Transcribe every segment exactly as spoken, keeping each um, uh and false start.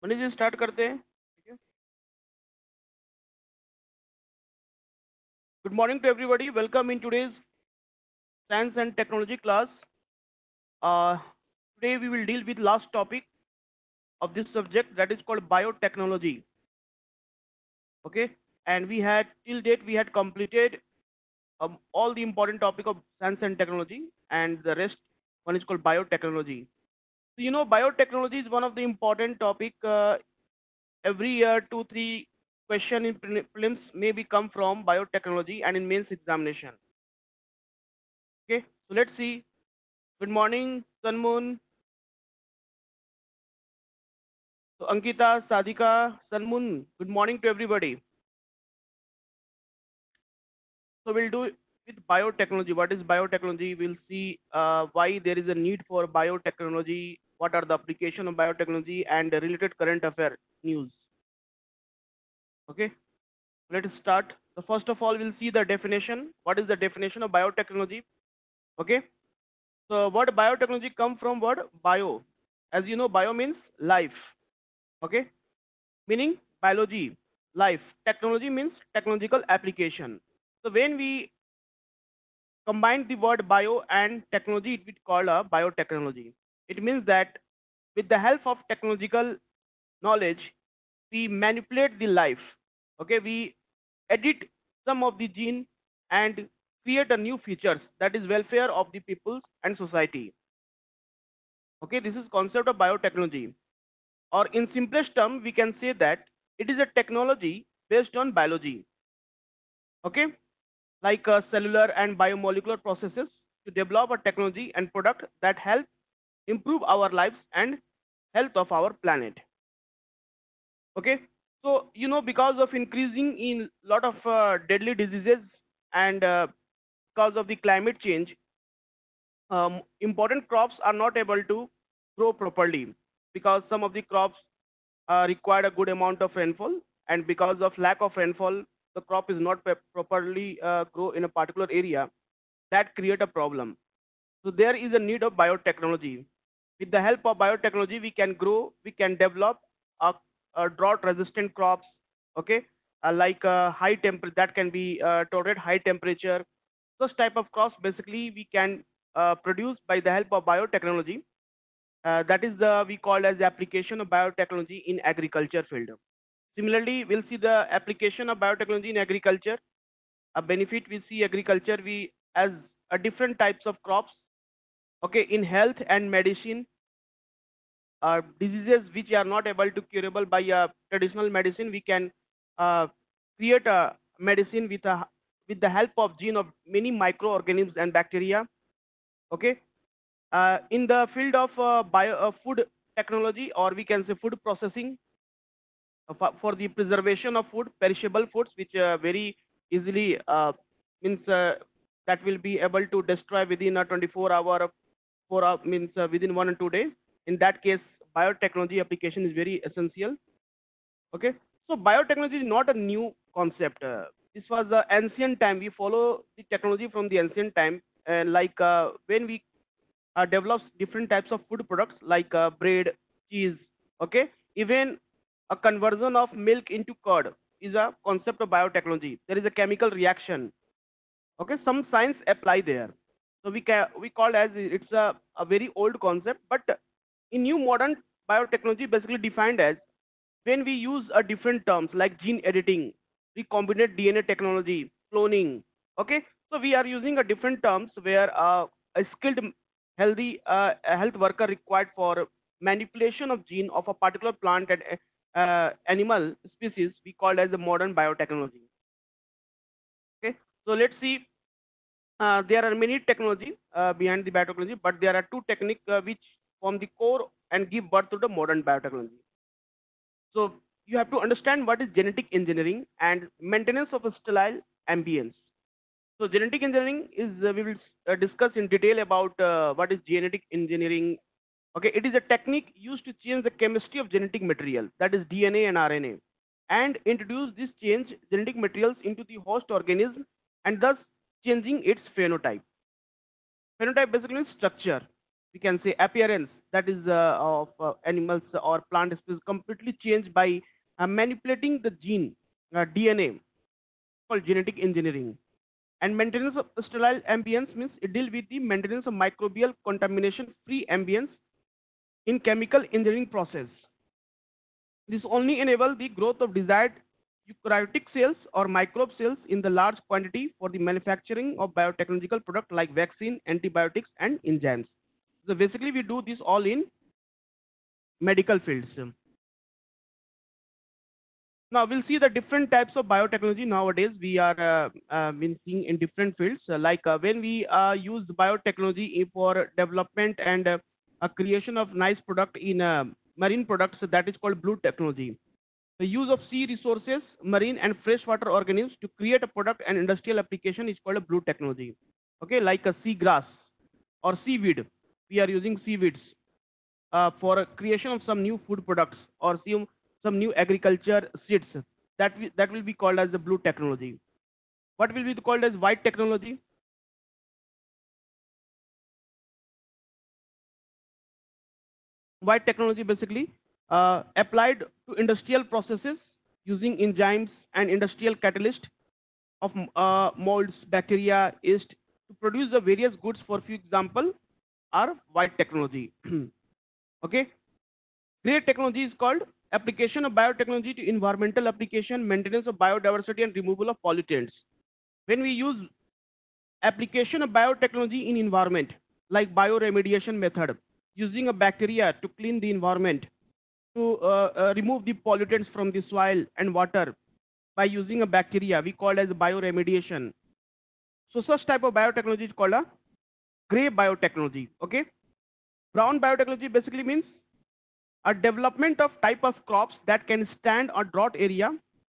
Manish ji start करते हैं. ठीक है. Good morning to everybody. Welcome in today's science and technology class. Uh, Today we will deal with last topic of this subject, that is called biotechnology. Okay, and we had till date we had completed um, all the important topic of science and technology, and the rest one is called biotechnology. So you know, biotechnology is one of the important topic. Uh, every year, two three question in prelim- prelims may be come from biotechnology and in mains examination. Okay, so let's see. Good morning, Sunmoon. So Ankita, Sadika, Sunmoon. Good morning to everybody. So we'll do it with biotechnology. What is biotechnology? We'll see uh, why there is a need for biotechnology. What are the application of biotechnology and the related current affair news. Okay, let us start. So first of all, we'll see the definition. What is the definition of biotechnology? Okay. So word biotechnology come from word bio. As you know, bio means life. Okay, meaning biology, life. Technology means technological application. So when we combine the word bio and technology, it will call a biotechnology. It means that with the help of technological knowledge, we manipulate the life. Okay, we edit some of the gene and create a new features, that is welfare of the people and society. Okay, this is concept of biotechnology. Or in simplest term, we can say that it is a technology based on biology. Okay, like uh, cellular and biomolecular processes to develop a technology and product that help improve our lives and health of our planet. Okay, so you know, because of increasing in lot of uh, deadly diseases and uh, because of the climate change, um, important crops are not able to grow properly because some of the crops uh, require a good amount of rainfall, and because of lack of rainfall the crop is not pe- properly uh, grow in a particular area. That create a problem. So there is a need of biotechnology. With the help of biotechnology, we can grow, we can develop a, a drought-resistant crops. Okay, uh, like uh, high temper that can be uh, tolerate high temperature. Such type of crops basically we can uh, produce by the help of biotechnology. Uh, that is the we call as application of biotechnology in agriculture field. Similarly, we'll see the application of biotechnology in agriculture. A benefit we see agriculture we as a different types of crops. Okay, in health and medicine, uh, diseases which are not able to curable by uh, traditional medicine, we can uh, create a medicine with a with the help of gene of many microorganisms and bacteria. Okay, uh, in the field of uh, bio uh, food technology, or we can say food processing, uh, for, for the preservation of food, perishable foods which uh, very easily uh, means uh, that will be able to destroy within a twenty-four hour, four hour, means uh, within one and two days. In that case, biotechnology application is very essential. Okay, so biotechnology is not a new concept. Uh, this was the ancient time. We follow the technology from the ancient time, uh, like uh, when we uh, develops different types of food products like uh, bread, cheese. Okay, even a conversion of milk into curd is a concept of biotechnology. There is a chemical reaction. Okay, some science apply there. So we can we call as it's a, a very old concept, but in new modern biotechnology basically defined as when we use a different terms like gene editing, recombinant D N A technology, cloning. Okay, so we are using a different terms where uh, a skilled healthy uh, a health worker required for manipulation of gene of a particular plant and uh, animal species we call as a modern biotechnology. Okay, so let's see. Uh, there are many technology uh, behind the biotechnology, but there are two techniques uh, which form the core and give birth to the modern biotechnology. So you have to understand what is genetic engineering and maintenance of a sterile ambience. So genetic engineering is uh, we will uh, discuss in detail about uh, what is genetic engineering. Okay, it is a technique used to change the chemistry of genetic material, that is D N A and R N A, and introduce this change genetic materials into the host organism and thus changing its phenotype. Phenotype basically means structure. we can say appearance, that is uh, of uh, animals or plant species, completely changed by uh, manipulating the gene uh, D N A, called genetic engineering. And maintenance of sterile ambience means it deal with the maintenance of microbial contamination free ambience in chemical engineering process. This only enable the growth of desired eukaryotic cells or microbe cells in the large quantity for the manufacturing of biotechnological product like vaccine, antibiotics, and enzymes. So basically, we do this all in medical fields. Now we'll see the different types of biotechnology nowadays. We are uh, uh, been seeing in different fields. Uh, like uh, when we uh, use biotechnology for development and uh, a creation of nice product in uh, marine products, that is called blue technology. The use of sea resources, marine and freshwater organisms to create a product and industrial application is called a blue technology. Okay, like a sea grass or seaweed. We are using seaweeds uh, for a creation of some new food products or some, some new agriculture seeds. That, we, that will be called as the blue technology. What will be called as white technology? White technology basically uh, applied to industrial processes using enzymes and industrial catalyst of uh, molds, bacteria, yeast to produce the various goods. For few example are white technology. Okay, gray technology is called application of biotechnology to environmental application, maintenance of biodiversity, and removal of pollutants. When we use application of biotechnology in environment, like bioremediation method, using a bacteria to clean the environment, to uh, uh, remove the pollutants from the soil and water by using a bacteria, we call as bioremediation. So such type of biotechnology is called a gray biotechnology. Okay, brown biotechnology basically means a development of type of crops that can stand a drought area.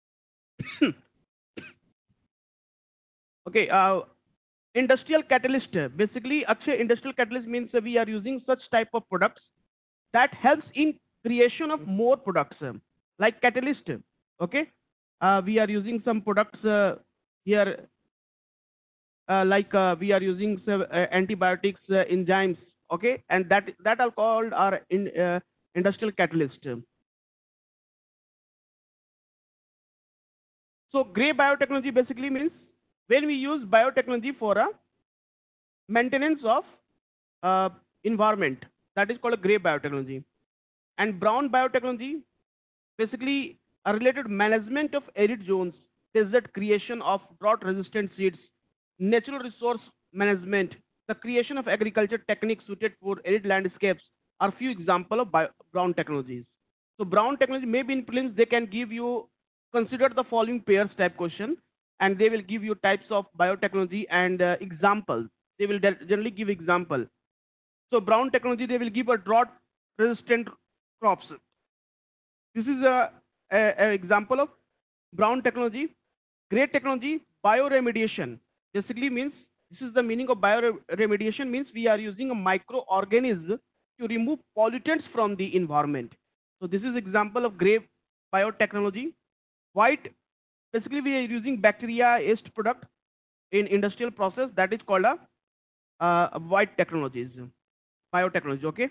Okay, uh, industrial catalyst. Basically, Akshay, industrial catalyst means we are using such type of products that helps in creation of more products, uh, like catalyst. Okay, uh, we are using some products uh, here, uh, like uh, we are using some, uh, antibiotics, uh, enzymes. Okay, and that that are called our in, uh, industrial catalyst. So gray biotechnology basically means when we use biotechnology for a maintenance of uh, environment, that is called a gray biotechnology. And brown biotechnology basically a related management of arid zones, desert creation of drought resistant seeds, natural resource management, the creation of agriculture techniques suited for arid landscapes are few examples of bio, brown technologies. So brown technology may be influenced, they can give you, consider the following pairs type question, and they will give you types of biotechnology and uh, examples. They will generally give example. So brown technology, they will give a drought resistant crops. This is a, a, a example of brown technology. Gray technology, bioremediation. Basically means, this is the meaning of bioremediation means we are using a microorganism to remove pollutants from the environment. So this is example of gray biotechnology. White, basically we are using bacteria yeast product in industrial process, that is called a uh, white technologies, biotechnology. Okay.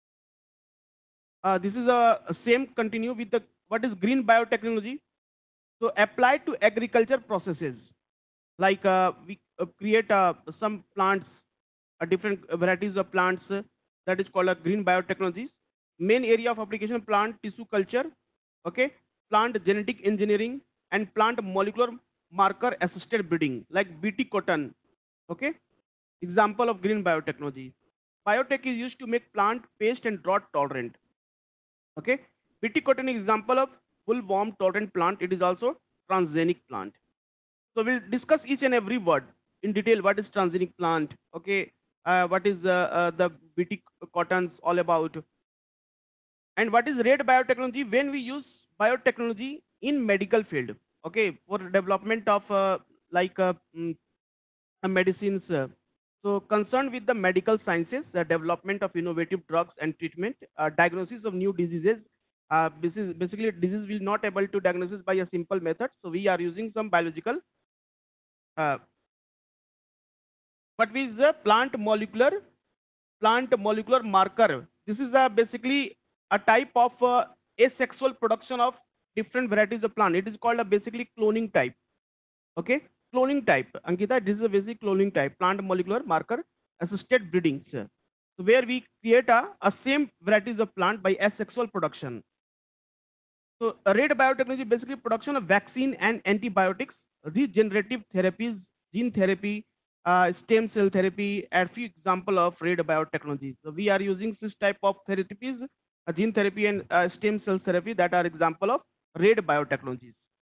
Uh, this is a, a same continue with the what is green biotechnology. So applied to agriculture processes, like uh, we uh, create uh, some plants, uh, different varieties of plants, uh, that is called a green biotechnologies. Main area of application plant tissue culture, okay, plant genetic engineering, and plant molecular marker assisted breeding, like B T cotton. Okay, example of green biotechnology. Biotech is used to make plant paste and drought tolerant. Okay, B T cotton is example of full warm tolerant plant. It is also transgenic plant. So we'll discuss each and every word in detail. What is transgenic plant? Okay, uh, what is uh, uh, the B T cottons all about? And what is red biotechnology? When we use biotechnology in medical field, okay, for development of uh, like uh, mm, uh, medicines. Uh, so concerned with the medical sciences, the development of innovative drugs and treatment, uh, diagnosis of new diseases. Uh, this is basically disease will not able to diagnosis by a simple method. So we are using some biological. Uh, what is the plant molecular plant molecular marker. This is a basically a type of uh, asexual production of different varieties of plant. It is called a basically cloning type. Okay, cloning type. Ankita, this is a basic cloning type, plant molecular marker assisted breeding. So where we create a, a same varieties of plant by asexual production. So uh, rate biotechnology basically production of vaccine and antibiotics, regenerative therapies, gene therapy, uh, stem cell therapy, and few example of rate biotechnology. So we are using this type of therapies, uh, gene therapy and uh, stem cell therapy that are example of rate biotechnologies.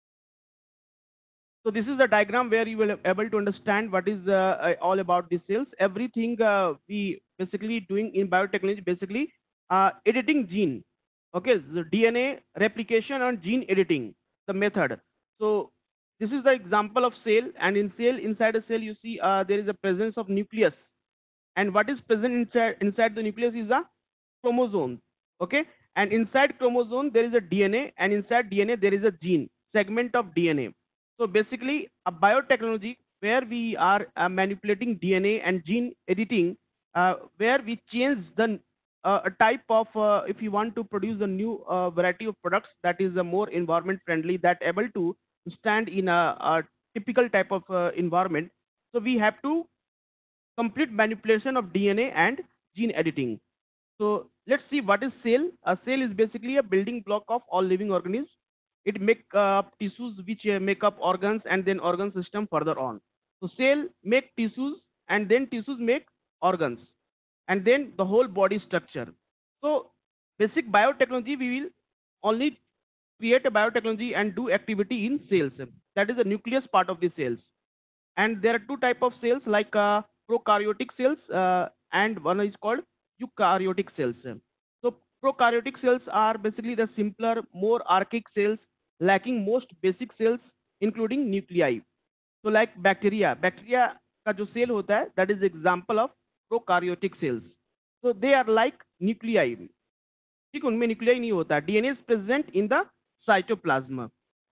So this is the diagram where you will be able to understand what is uh, uh, all about the cells. Everything uh, we basically doing in biotechnology, basically uh, editing gene. Okay, the D N A replication and gene editing, the method. So this is the example of cell, and in cell, inside a cell, you see uh, there is a presence of nucleus, and what is present inside inside the nucleus is a chromosome. Okay, and inside chromosome there is a D N A, and inside D N A there is a gene segment of D N A. So basically, a biotechnology where we are uh, manipulating D N A and gene editing, uh, where we change the uh, a type of, uh, if you want to produce a new uh, variety of products that is uh, more environment friendly, that able to stand in a, a typical type of uh, environment. So we have to complete manipulation of D N A and gene editing. So let's see what is cell. A cell is basically a building block of all living organisms. It make up tissues which uh, make up organs, and then organ system further on. So cell make tissues, and then tissues make organs, and then the whole body structure. So basic biotechnology, we will only create a biotechnology and do activity in cells. That is the nucleus part of the cells. And there are two type of cells, like uh, prokaryotic cells, uh, and one is called eukaryotic cells. So prokaryotic cells are basically the simpler, more archaic cells, lacking most basic cells, including nuclei. So like bacteria, bacteria का जो cell होता है, that is example of prokaryotic cells. So they are like nuclei. ठीक, उनमें nuclei नहीं होता. D N A is present in the cytoplasm.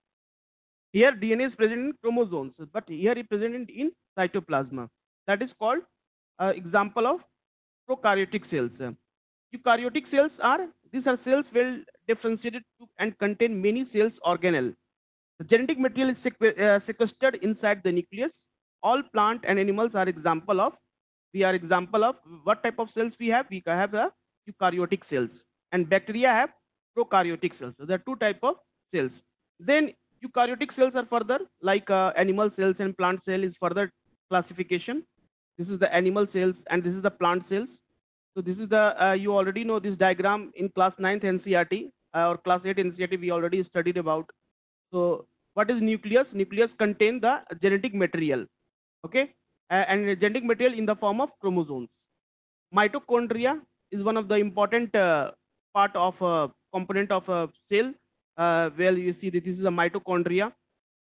Here D N A is present in chromosomes, but here it is present in cytoplasm. That is called uh, example of prokaryotic cells. Eukaryotic cells are, these are cells well differentiated to and contain many cells organelle. The genetic material is sequ uh, sequestered inside the nucleus. All plant and animals are example of, we are example of what type of cells we have. We have the eukaryotic cells, and bacteria have prokaryotic cells. So there are two type of cells. Then eukaryotic cells are further like uh, animal cells and plant cell is further classification. This is the animal cells and this is the plant cells. So this is the, uh, you already know this diagram in class ninth N C R T uh, or class eight N C R T we already studied about. So what is nucleus? Nucleus contain the genetic material, okay, uh, and genetic material in the form of chromosomes. Mitochondria is one of the important uh, part of uh, component of a cell. Uh, where you see that this is a mitochondria.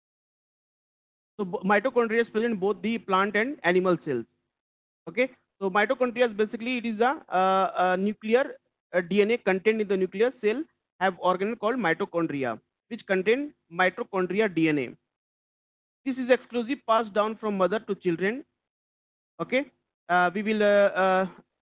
So mitochondria is present in both the plant and animal cells. Okay, so mitochondria is basically, it is a, uh, a nuclear uh, D N A contained in the nuclear cell have organelle called mitochondria, which contain mitochondria D N A. This is exclusive passed down from mother to children. Okay, uh, we will uh, uh,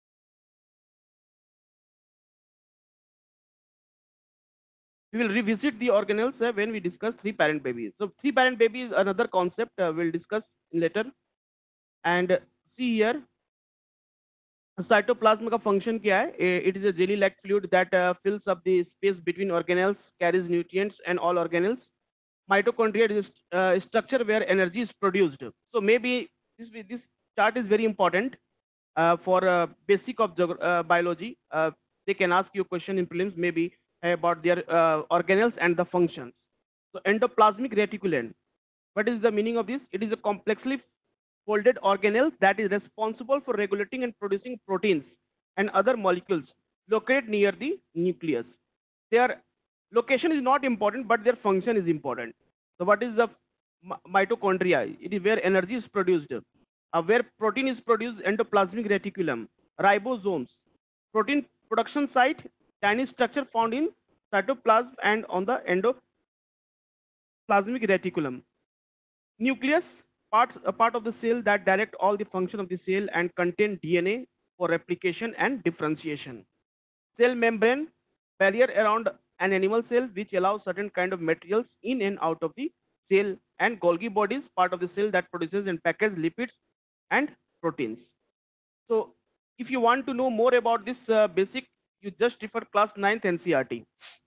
we will revisit the organelles uh, when we discuss three parent babies. So three parent baby is another concept uh, we'll discuss later. And uh, see here, cytoplasm का function क्या है? It is a jelly-like fluid that uh, fills up the space between organelles, carries nutrients and all organelles. Mitochondria is a uh, structure where energy is produced. So maybe this this chart is very important uh, for uh, basic of uh, biology. Uh, they can ask you a question in prelims maybe about their uh, organelles and the functions. So endoplasmic reticulum. What is the meaning of this? It is a complexly folded organelle that is responsible for regulating and producing proteins and other molecules located near the nucleus. Their location is not important, but their function is important. So what is the mitochondria? It is where energy is produced. Uh, where protein is produced, endoplasmic reticulum. Ribosomes, protein production site, tiny structure found in cytoplasm and on the endoplasmic reticulum. Nucleus, part, a part of the cell that direct all the function of the cell and contain D N A, for replication and differentiation. Cell membrane, barrier around an animal cell which allows certain kind of materials in and out of the cell, and Golgi bodies, part of the cell that produces and packages lipids and proteins. So if you want to know more about this uh, basic, you just refer class ninth N C R T.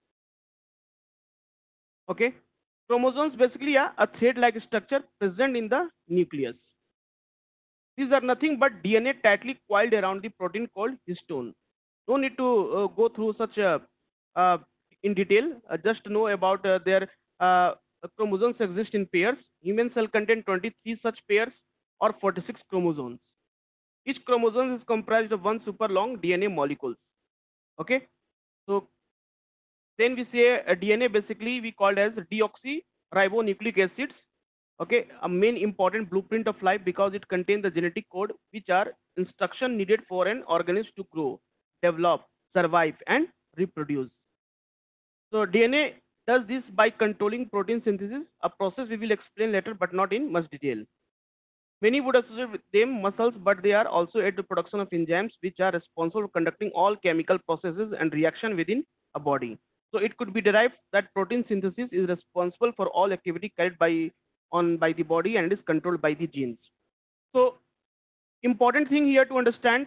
Okay, chromosomes basically are a thread-like structure present in the nucleus. These are nothing but D N A tightly coiled around the protein called histone. No need to uh, go through such uh, uh, in detail. Uh, just know about uh, their uh, chromosomes exist in pairs. Human cell contain twenty-three such pairs or forty-six chromosomes. Each chromosome is comprised of one super long D N A molecules. Okay, so then we say a D N A basically we called as deoxyribonucleic acids. Okay, a main important blueprint of life because it contains the genetic code which are instruction needed for an organism to grow, develop, survive and reproduce. So D N A does this by controlling protein synthesis, a process we will explain later but not in much detail. Many would associate with them muscles, but they are also aid to production of enzymes which are responsible for conducting all chemical processes and reaction within a body. So it could be derived that protein synthesis is responsible for all activity carried by on by the body and is controlled by the genes. So important thing here to understand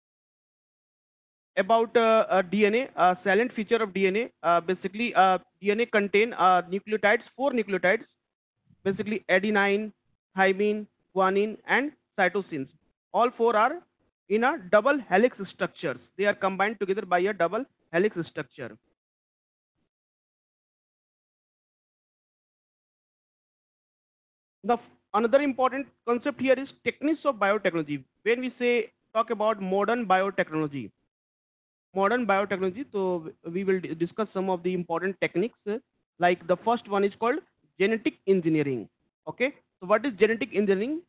about uh, uh, D N A, uh, silent feature of D N A. Uh, basically, uh, D N A contain uh, nucleotides, four nucleotides, basically adenine, thymine, guanine, and cytosines. All four are in a double helix structures. They are combined together by a double helix structure. The another important concept here is techniques of biotechnology. When we say talk about modern biotechnology, modern biotechnology, so we will discuss some of the important techniques. uh, Like the first one is called genetic engineering. Okay, so what is genetic engineering?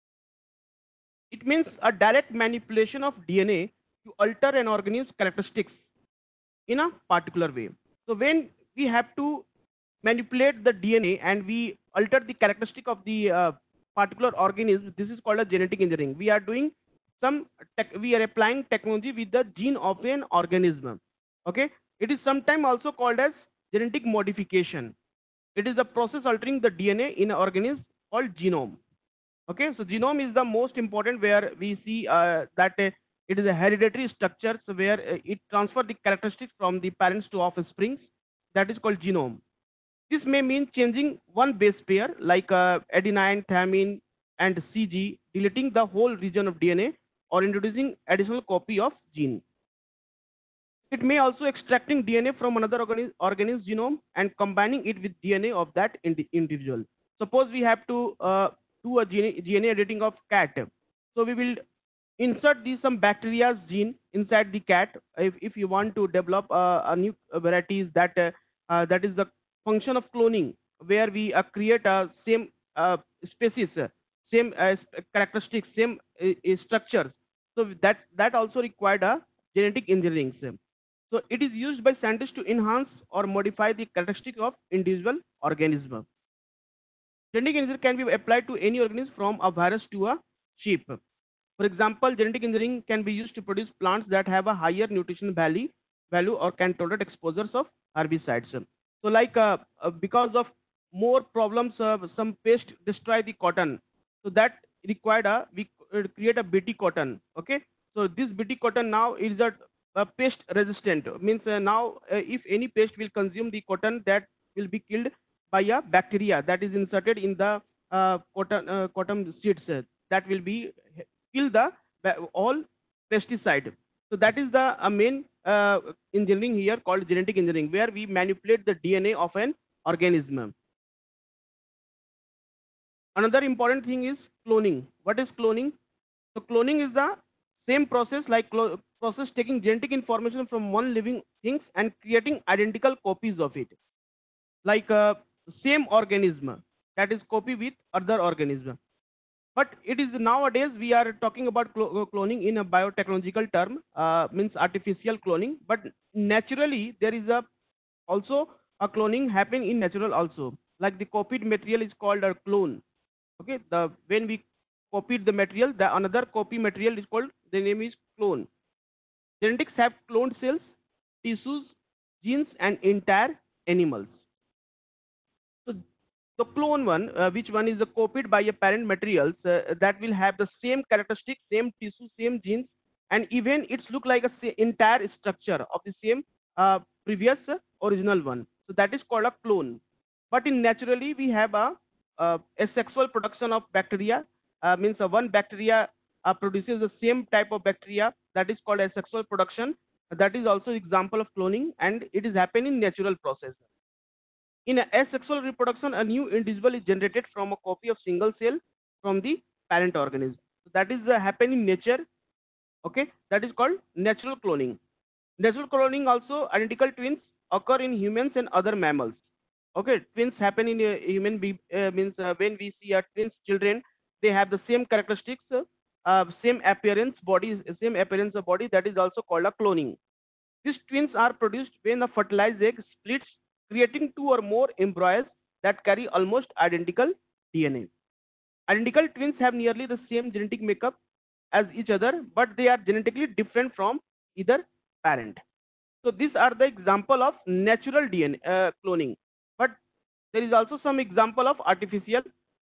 It means a direct manipulation of D N A to alter an organism's characteristics in a particular way. So when we have to manipulate the D N A and we alter the characteristic of the uh, particular organism, this is called a genetic engineering. We are doing some tech, we are applying technology with the gene of an organism. Okay, it is sometimes also called as genetic modification. It is the process altering the D N A in an organism called genome. Okay, so genome is the most important where we see uh, that uh, it is a hereditary structure, so where uh, it transfers the characteristics from the parents to offsprings. That is called genome. This may mean changing one base pair like uh, adenine, thymine, and C G, deleting the whole region of D N A, or introducing additional copy of gene. It may also extracting D N A from another organi organism's genome and combining it with D N A of that indi individual. Suppose we have to uh, do a G N A editing of cat. So we will insert these some bacteria's gene inside the cat. If, if you want to develop uh, a new varieties that uh, uh, that is the function of cloning, where we uh, create a same uh, species, uh, same uh, characteristics, same uh, uh, structures. So that that also required a genetic engineering. So it is used by scientists to enhance or modify the characteristic of individual organism. Genetic engineering can be applied to any organism from a virus to a sheep. For example, genetic engineering can be used to produce plants that have a higher nutrition value, value or can tolerate exposures of herbicides. So like uh, uh, because of more problems, uh, some pest destroy the cotton. So that required a, we uh, create a Bt cotton. Okay. So this Bt cotton now is a, a pest resistant. Means uh, now uh, if any pest will consume the cotton, that will be killed by a bacteria that is inserted in the uh, cotton, uh, cotton seeds. Uh, that will be kill the all pesticide. So that is the uh, main uh, engineering here called genetic engineering, where we manipulate the D N A of an organism. Another important thing is cloning. What is cloning? So cloning is the same process like process taking genetic information from one living things and creating identical copies of it, like uh, same organism that is copy with other organism. But it is nowadays we are talking about clo cloning in a biotechnological term, uh, means artificial cloning. But naturally, there is a also a cloning happening in natural also. Like the copied material is called a clone. Okay, the when we copied the material, the another copy material is called, the name is clone. Genetics have cloned cells, tissues, genes, and entire animals. So the clone one, uh, which one is uh, copied by a parent materials uh, that will have the same characteristics, same tissue, same genes, and even it's look like a sa- entire structure of the same uh, previous uh, original one. So that is called a clone. But in naturally we have a uh, asexual production of bacteria. Uh, means uh, one bacteria uh, produces the same type of bacteria, that is called asexual production. That is also example of cloning, and it is happening in natural process. In asexual reproduction, a new individual is generated from a copy of single cell from the parent organism. So that is uh, happening in nature. Okay, that is called natural cloning. Natural cloning also identical twins occur in humans and other mammals. Okay, twins happen in a human be uh, means uh, when we see a twins children, they have the same characteristics, uh, uh, same appearance, body, same appearance of body. That is also called a cloning. These twins are produced when a fertilized egg splits, creating two or more embryos that carry almost identical D N A. Identical twins have nearly the same genetic makeup as each other, but they are genetically different from either parent. So these are the example of natural D N A uh, cloning. But there is also some example of artificial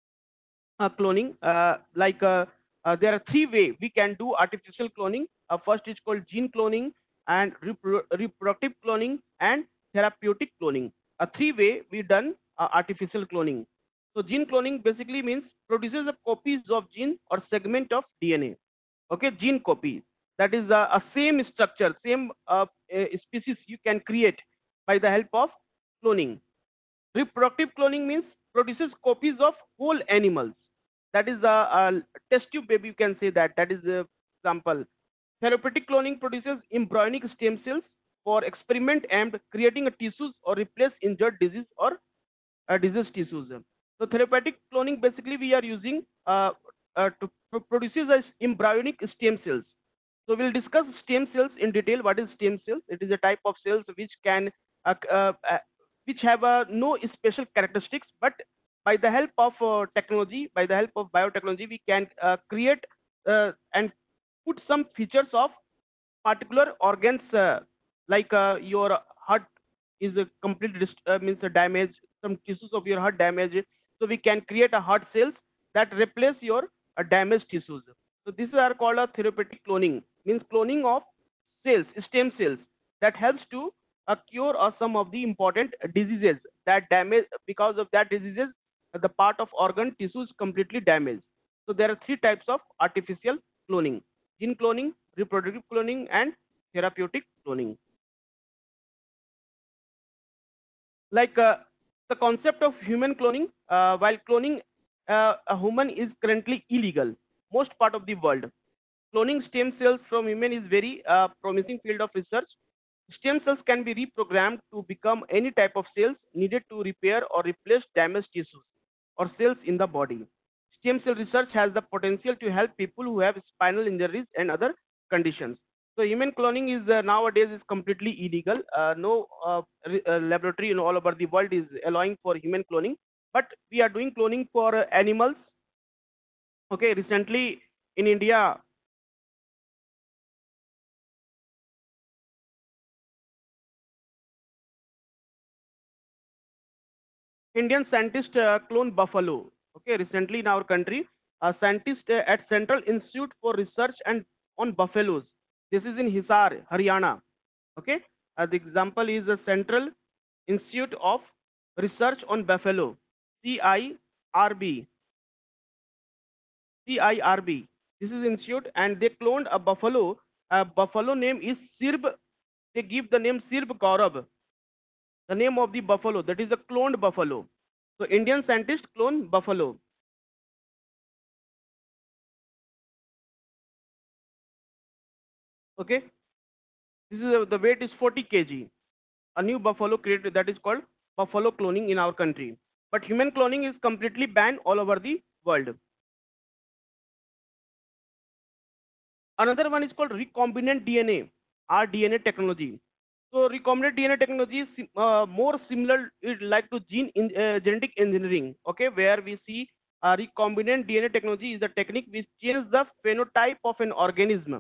uh, cloning. Uh, like uh, uh, there are three way we can do artificial cloning. Uh, first is called gene cloning, and repro reproductive cloning, and therapeutic cloning. A three way we done uh, artificial cloning. So gene cloning basically means produces a copies of gene or segment of D N A. Okay, gene copy, that is uh, a same structure, same uh, uh, species you can create by the help of cloning. Reproductive cloning means produces copies of whole animals. That is a, a test tube baby, you can say that. That is a example. Therapeutic cloning produces embryonic stem cells for experiment and creating a tissues or replace injured disease or uh, disease tissues. So therapeutic cloning basically we are using uh, uh, to pro- produces a embryonic stem cells. So we'll discuss stem cells in detail. What is stem cells? It is a type of cells which can uh, uh, uh, which have uh, no special characteristics, but by the help of uh, technology, by the help of biotechnology, we can uh, create uh, and put some features of particular organs, uh, like uh, your heart is a complete dist- uh, means a damage, some tissues of your heart damage, so we can create a heart cells that replace your uh, damaged tissues. So these are called a therapeutic cloning, means cloning of cells, stem cells, that helps to uh, cure or some of the important diseases that damage. Because of that diseases, uh, the part of organ tissue is completely damaged. So there are three types of artificial cloning: gene cloning, reproductive cloning, and therapeutic cloning. Like uh, the concept of human cloning, uh, while cloning uh, a human is currently illegal most part of the world. Cloning stem cells from human is very uh, promising field of research. Stem cells can be reprogrammed to become any type of cells needed to repair or replace damaged tissues or cells in the body. Stem cell research has the potential to help people who have spinal injuries and other conditions. So human cloning is uh, nowadays is completely illegal. Uh, no uh, re- uh, laboratory in all over the world is allowing for human cloning, but we are doing cloning for uh, animals. Okay, recently in India, Indian scientists uh, clone buffalo. Okay, recently in our country, a scientist uh, at Central Institute for Research and on buffaloes. This is in Hisar, Haryana. Okay, uh, the example is the Central Institute of Research on Buffalo, C I R B. C I R B. This is institute, and they cloned a buffalo. A buffalo name is Sirb. They give the name Sirb Gaurav, the name of the buffalo. That is a cloned buffalo. So Indian scientists clone buffalo. Okay, this is uh, the weight is forty kilograms. A new buffalo created, that is called buffalo cloning in our country. But human cloning is completely banned all over the world. Another one is called recombinant D N A, R D N A technology. So recombinant D N A technology is sim- uh, more similar, it like to gene in, uh, genetic engineering. Okay, where we see uh, recombinant D N A technology is a technique which changes the phenotype of an organism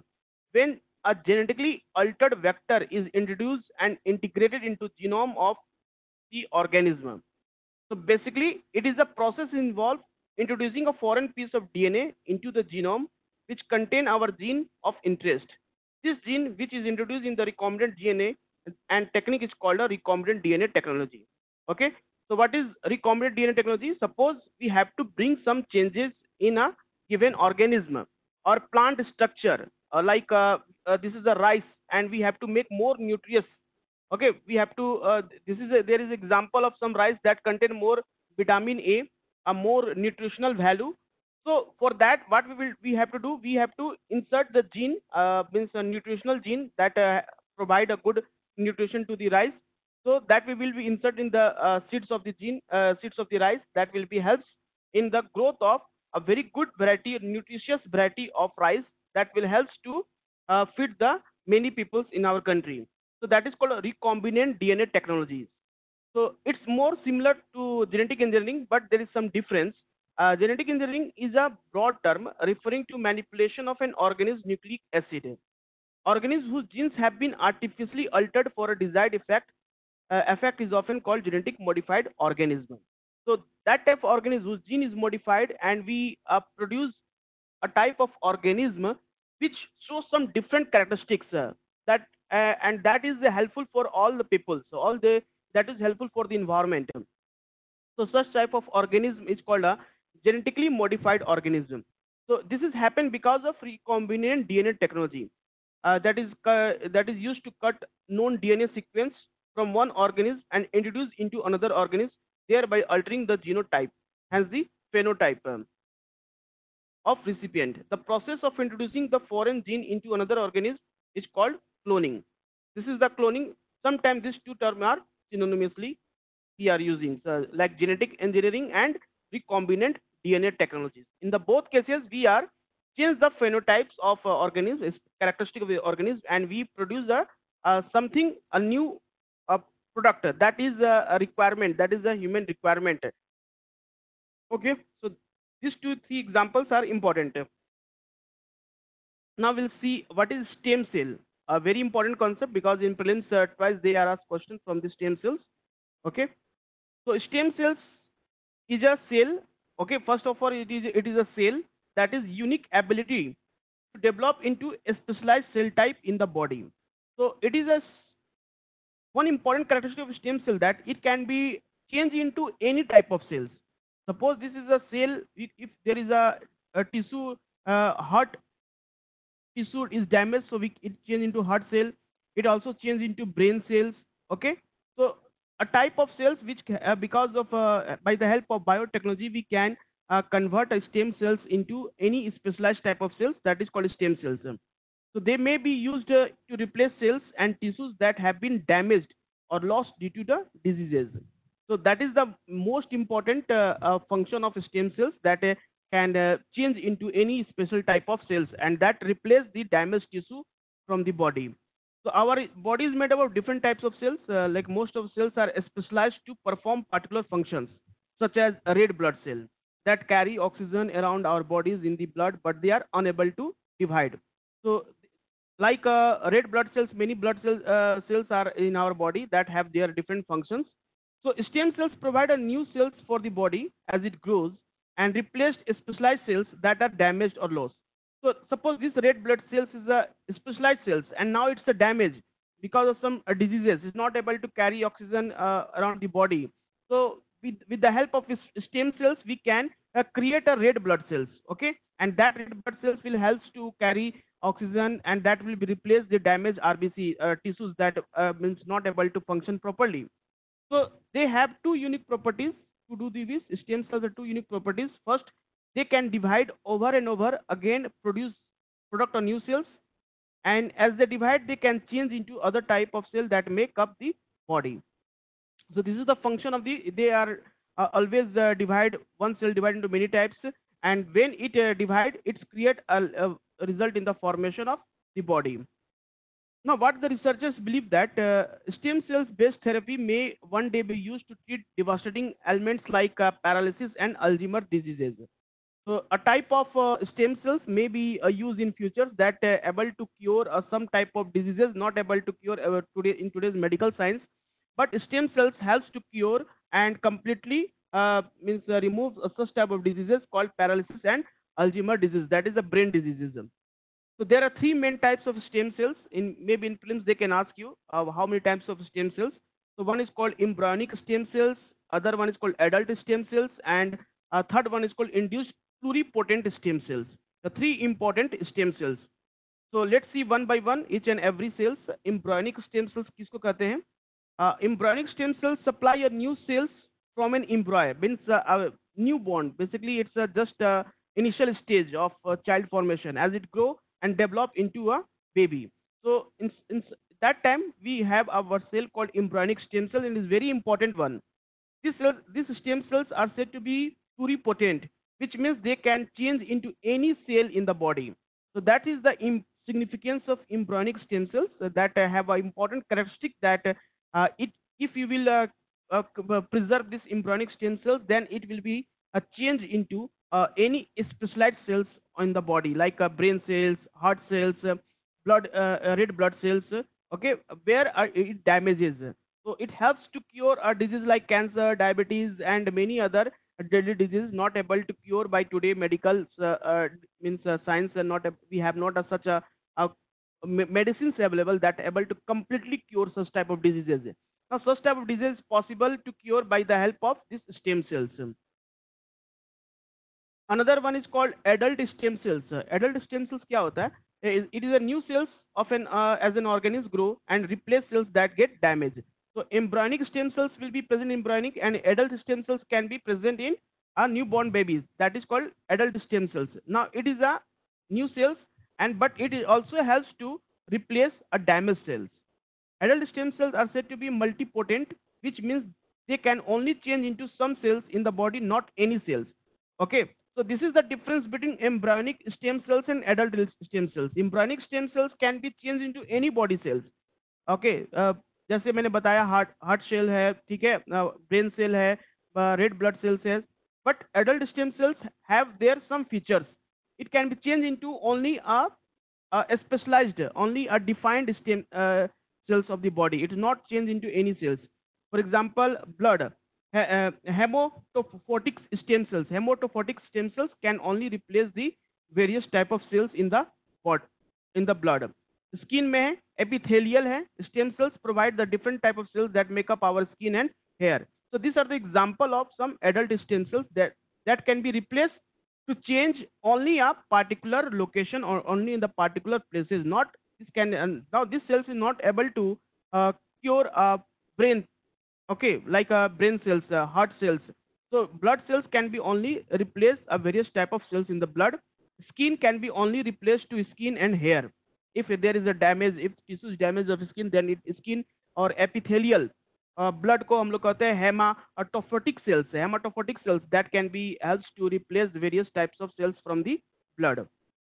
when a genetically altered vector is introduced and integrated into genome of the organism. So basically, it is a process involved introducing a foreign piece of D N A into the genome which contain our gene of interest. This gene, which is introduced in the recombinant D N A, and technique is called a recombinant D N A technology. Okay. So what is recombinant D N A technology? Suppose we have to bring some changes in a given organism or plant structure, uh, like uh, uh, this is a rice, and we have to make more nutritious. Okay, we have to uh, this is a, there is example of some rice that contain more vitamin A, a more nutritional value. So for that, what we will we have to do, we have to insert the gene, uh, means a nutritional gene that uh, provide a good nutrition to the rice. So that we will be insert in the uh, seeds of the gene, uh, seeds of the rice, that will be helps in the growth of a very good variety, nutritious variety of rice, that will helps to uh, feed the many peoples in our country. So that is called a recombinant D N A technologies. So it's more similar to genetic engineering, but there is some difference. Uh, genetic engineering is a broad term referring to manipulation of an organism's nucleic acid. Organisms whose genes have been artificially altered for a desired effect, uh, effect is often called genetic modified organism. So that type of organism whose gene is modified, and we uh, produce a type of organism which shows some different characteristics, uh, that uh, and that is uh, helpful for all the people. So all the that is helpful for the environment. So such type of organism is called a genetically modified organism. So this is happened because of recombinant D N A technology, uh, that is cu- that is used to cut known D N A sequence from one organism and introduce into another organism, thereby altering the genotype, hence the phenotype um, of recipient. The process of introducing the foreign gene into another organism is called cloning. This is the cloning. Sometimes these two terms are synonymously we are using, so like genetic engineering and recombinant D N A technologies. In the both cases, we are change the phenotypes of uh, organisms, characteristic of the organism, and we produce a uh, something a new uh, product that is a, a requirement, that is a human requirement. Okay, so these two three examples are important. Now we'll see what is stem cell, a very important concept because in prelims uh, twice they are asked questions from the stem cells. Okay, so stem cells is a cell. Okay, first of all, it is it is a cell that is unique ability to develop into a specialized cell type in the body. So it is a s- one important characteristic of stem cell that it can be changed into any type of cells. Suppose this is a cell, if, if there is a, a tissue, uh, heart tissue is damaged, so we it change into heart cell. It also change into brain cells. Okay, so a type of cells which ca- uh, because of uh, by the help of biotechnology we can uh, convert a stem cells into any specialized type of cells, that is called stem cells. So they may be used uh, to replace cells and tissues that have been damaged or lost due to the diseases. So that is the most important uh, uh, function of stem cells, that uh, can uh, change into any special type of cells and that replace the damaged tissue from the body. So our body is made up of different types of cells. Uh, like most of cells are specialized to perform particular functions, such as a red blood cell that carry oxygen around our bodies in the blood, but they are unable to divide. So like uh, red blood cells, many blood cells, uh, cells are in our body that have their different functions. So stem cells provide a new cells for the body as it grows and replace specialized cells that are damaged or lost. So suppose this red blood cells is a specialized cells and now it's a damage because of some uh, diseases. It's not able to carry oxygen uh, around the body. So with, with the help of this stem cells, we can uh, create a red blood cells. Okay, and that red blood cells will help to carry oxygen, and that will be replace the damaged R B C uh, tissues that uh, means not able to function properly. So they have two unique properties to do this. Stem cells have two unique properties. First, they can divide over and over again, produce product or new cells, and as they divide, they can change into other type of cell that make up the body. So this is the function of the. They are uh, always uh, divide one cell divide into many types, and when it uh, divide, it's create a, a result in the formation of the body. Now, what the researchers believe that uh, stem cells based therapy may one day be used to treat devastating ailments like uh, paralysis and Alzheimer's diseases. So a type of uh, stem cells may be uh, used in future that uh, able to cure uh, some type of diseases not able to cure uh, today in today's medical science, but stem cells helps to cure and completely uh, means uh, remove uh, such type of diseases called paralysis and Alzheimer disease, that is the brain diseases. So there are three main types of stem cells. In maybe in films they can ask you uh, how many types of stem cells. So one is called embryonic stem cells, other one is called adult stem cells, and uh, third one is called induced pluripotent stem cells. The three important stem cells. So let's see one by one each and every cells. Embryonic stem cells किसको कहते हैं? Uh, embryonic stem cells supply a new cells from an embryo, means uh, a newborn. Basically, it's uh, just uh, initial stage of uh, child formation as it grow and develop into a baby. So in, in that time, we have our cell called embryonic stem cell, and is very important one. These cells, these stem cells are said to be pluripotent, which means they can change into any cell in the body. So that is the im- significance of embryonic stem cells uh, that uh, have an important characteristic that uh, it if you will uh, uh, c- uh, preserve this embryonic stem cells, then it will be a change into uh, any specialized cells in the body, like uh, brain cells, heart cells, uh, blood, uh, uh, red blood cells. uh, Okay, where uh, it damages. So it helps to cure a disease like cancer, diabetes, and many other deadly diseases not able to cure by today medical uh, uh, means uh, science. And not a, we have not a, such a, a me- medicines available that able to completely cure such type of diseases. Now such type of disease is possible to cure by the help of these stem cells. Another one is called adult stem cells. Uh, adult stem cells क्या होता है? It it is a new cells of an uh, as an organism grow and replace cells that get damaged. So embryonic stem cells will be present in embryonic, and adult stem cells can be present in a newborn babies. That is called adult stem cells. Now it is a new cells, and but it is also helps to replace a damaged cells. Adult stem cells are said to be multipotent, which means they can only change into some cells in the body, not any cells. Okay, so this is the difference between embryonic stem cells and adult stem cells. Embryonic stem cells can be changed into any body cells. Okay okay, uh, जैसे मैंने बताया heart heart cell है, ठीक है, brain cell है, red blood cells है, but adult stem cells have their some features. It can be change into only a a specialized, only a defined stem uh, cells of the body. It is not changed into any cells. For example, blood, he- uh, hematopoietic stem cells. Hematopoietic stem cells can only replace the various type of cells in the body, in the blood. Skin में है, epithelial है. Stem cells provide the different type of cells that make up our skin and hair. So these are the example of some adult stem cells that that can be replaced to change only a particular location or only in the particular places. Not this can and now this cells is not able to uh, cure a brain. Okay, like uh, brain cells, uh, heart cells. So blood cells can be only replace a various type of cells in the blood. Skin can be only replaced to skin and hair. If there is a damage, if tissues damage of skin, then it skin or epithelial blood को हम लोग कहते हैं haematopoietic cells. Haematopoietic cells that can be helps to replace various types of cells from the blood.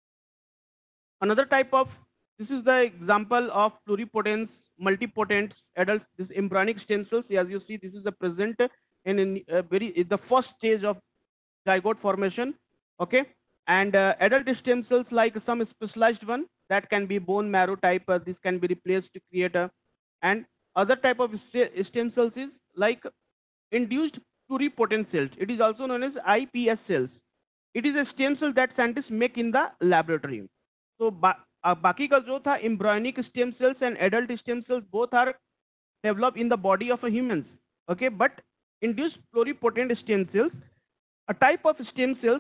Another type of, this is the example of pluripotents, multipotent adult, this embryonic stem cells. As you see, this is the present in, in uh, very in the first stage of zygote formation. Okay, and uh, adult stem cells like some specialized one that can be bone marrow type. Uh, this can be replaced to create a, and other type of st- stem cells is like induced pluripotent cells. It is also known as I P S cells. It is a stem cell that scientists make in the laboratory. तो बा, आ, बाकी का जो था embryonic stem cells and adult stem cells both are developed in the body of a humans. Okay, but induced pluripotent stem cells, a type of stem cells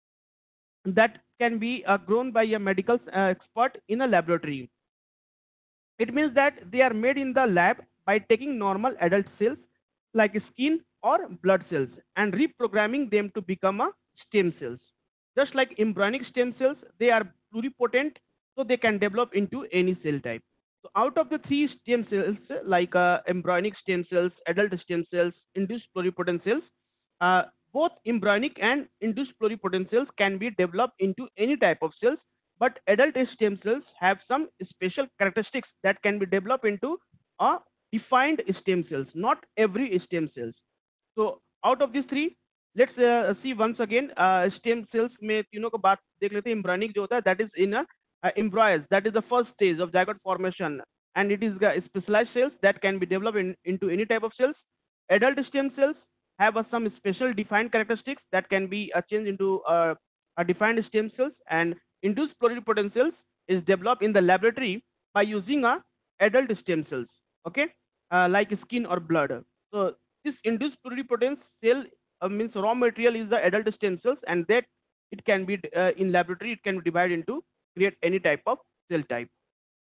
that can be uh, grown by a medical uh, expert in a laboratory. It means that they are made in the lab by taking normal adult cells like skin or blood cells and reprogramming them to become a stem cells. Just like embryonic stem cells, they are pluripotent, so they can develop into any cell type. So out of the three stem cells, like uh, embryonic stem cells, adult stem cells, induced pluripotent cells, uh, both embryonic and induced pluripotent cells can be developed into any type of cells, but adult stem cells have some special characteristics that can be developed into a defined stem cells, not every stem cells. So out of these three, let's uh, see once again uh, stem cells में तीनों को बात देख लेते हैं. Embryonic जो होता है that is in a uh, embryos, that is the first stage of zygote formation, and it is the specialized cells that can be developed in, into any type of cells. Adult stem cells have uh, some special defined characteristics that can be uh, changed into uh, a defined stem cells, and induced pluripotent cells is developed in the laboratory by using a adult stem cells, okay, uh, like skin or blood. So this induced pluripotent cell uh, means raw material is the adult stem cells, and that it can be uh, in laboratory it can be divided into create any type of cell type.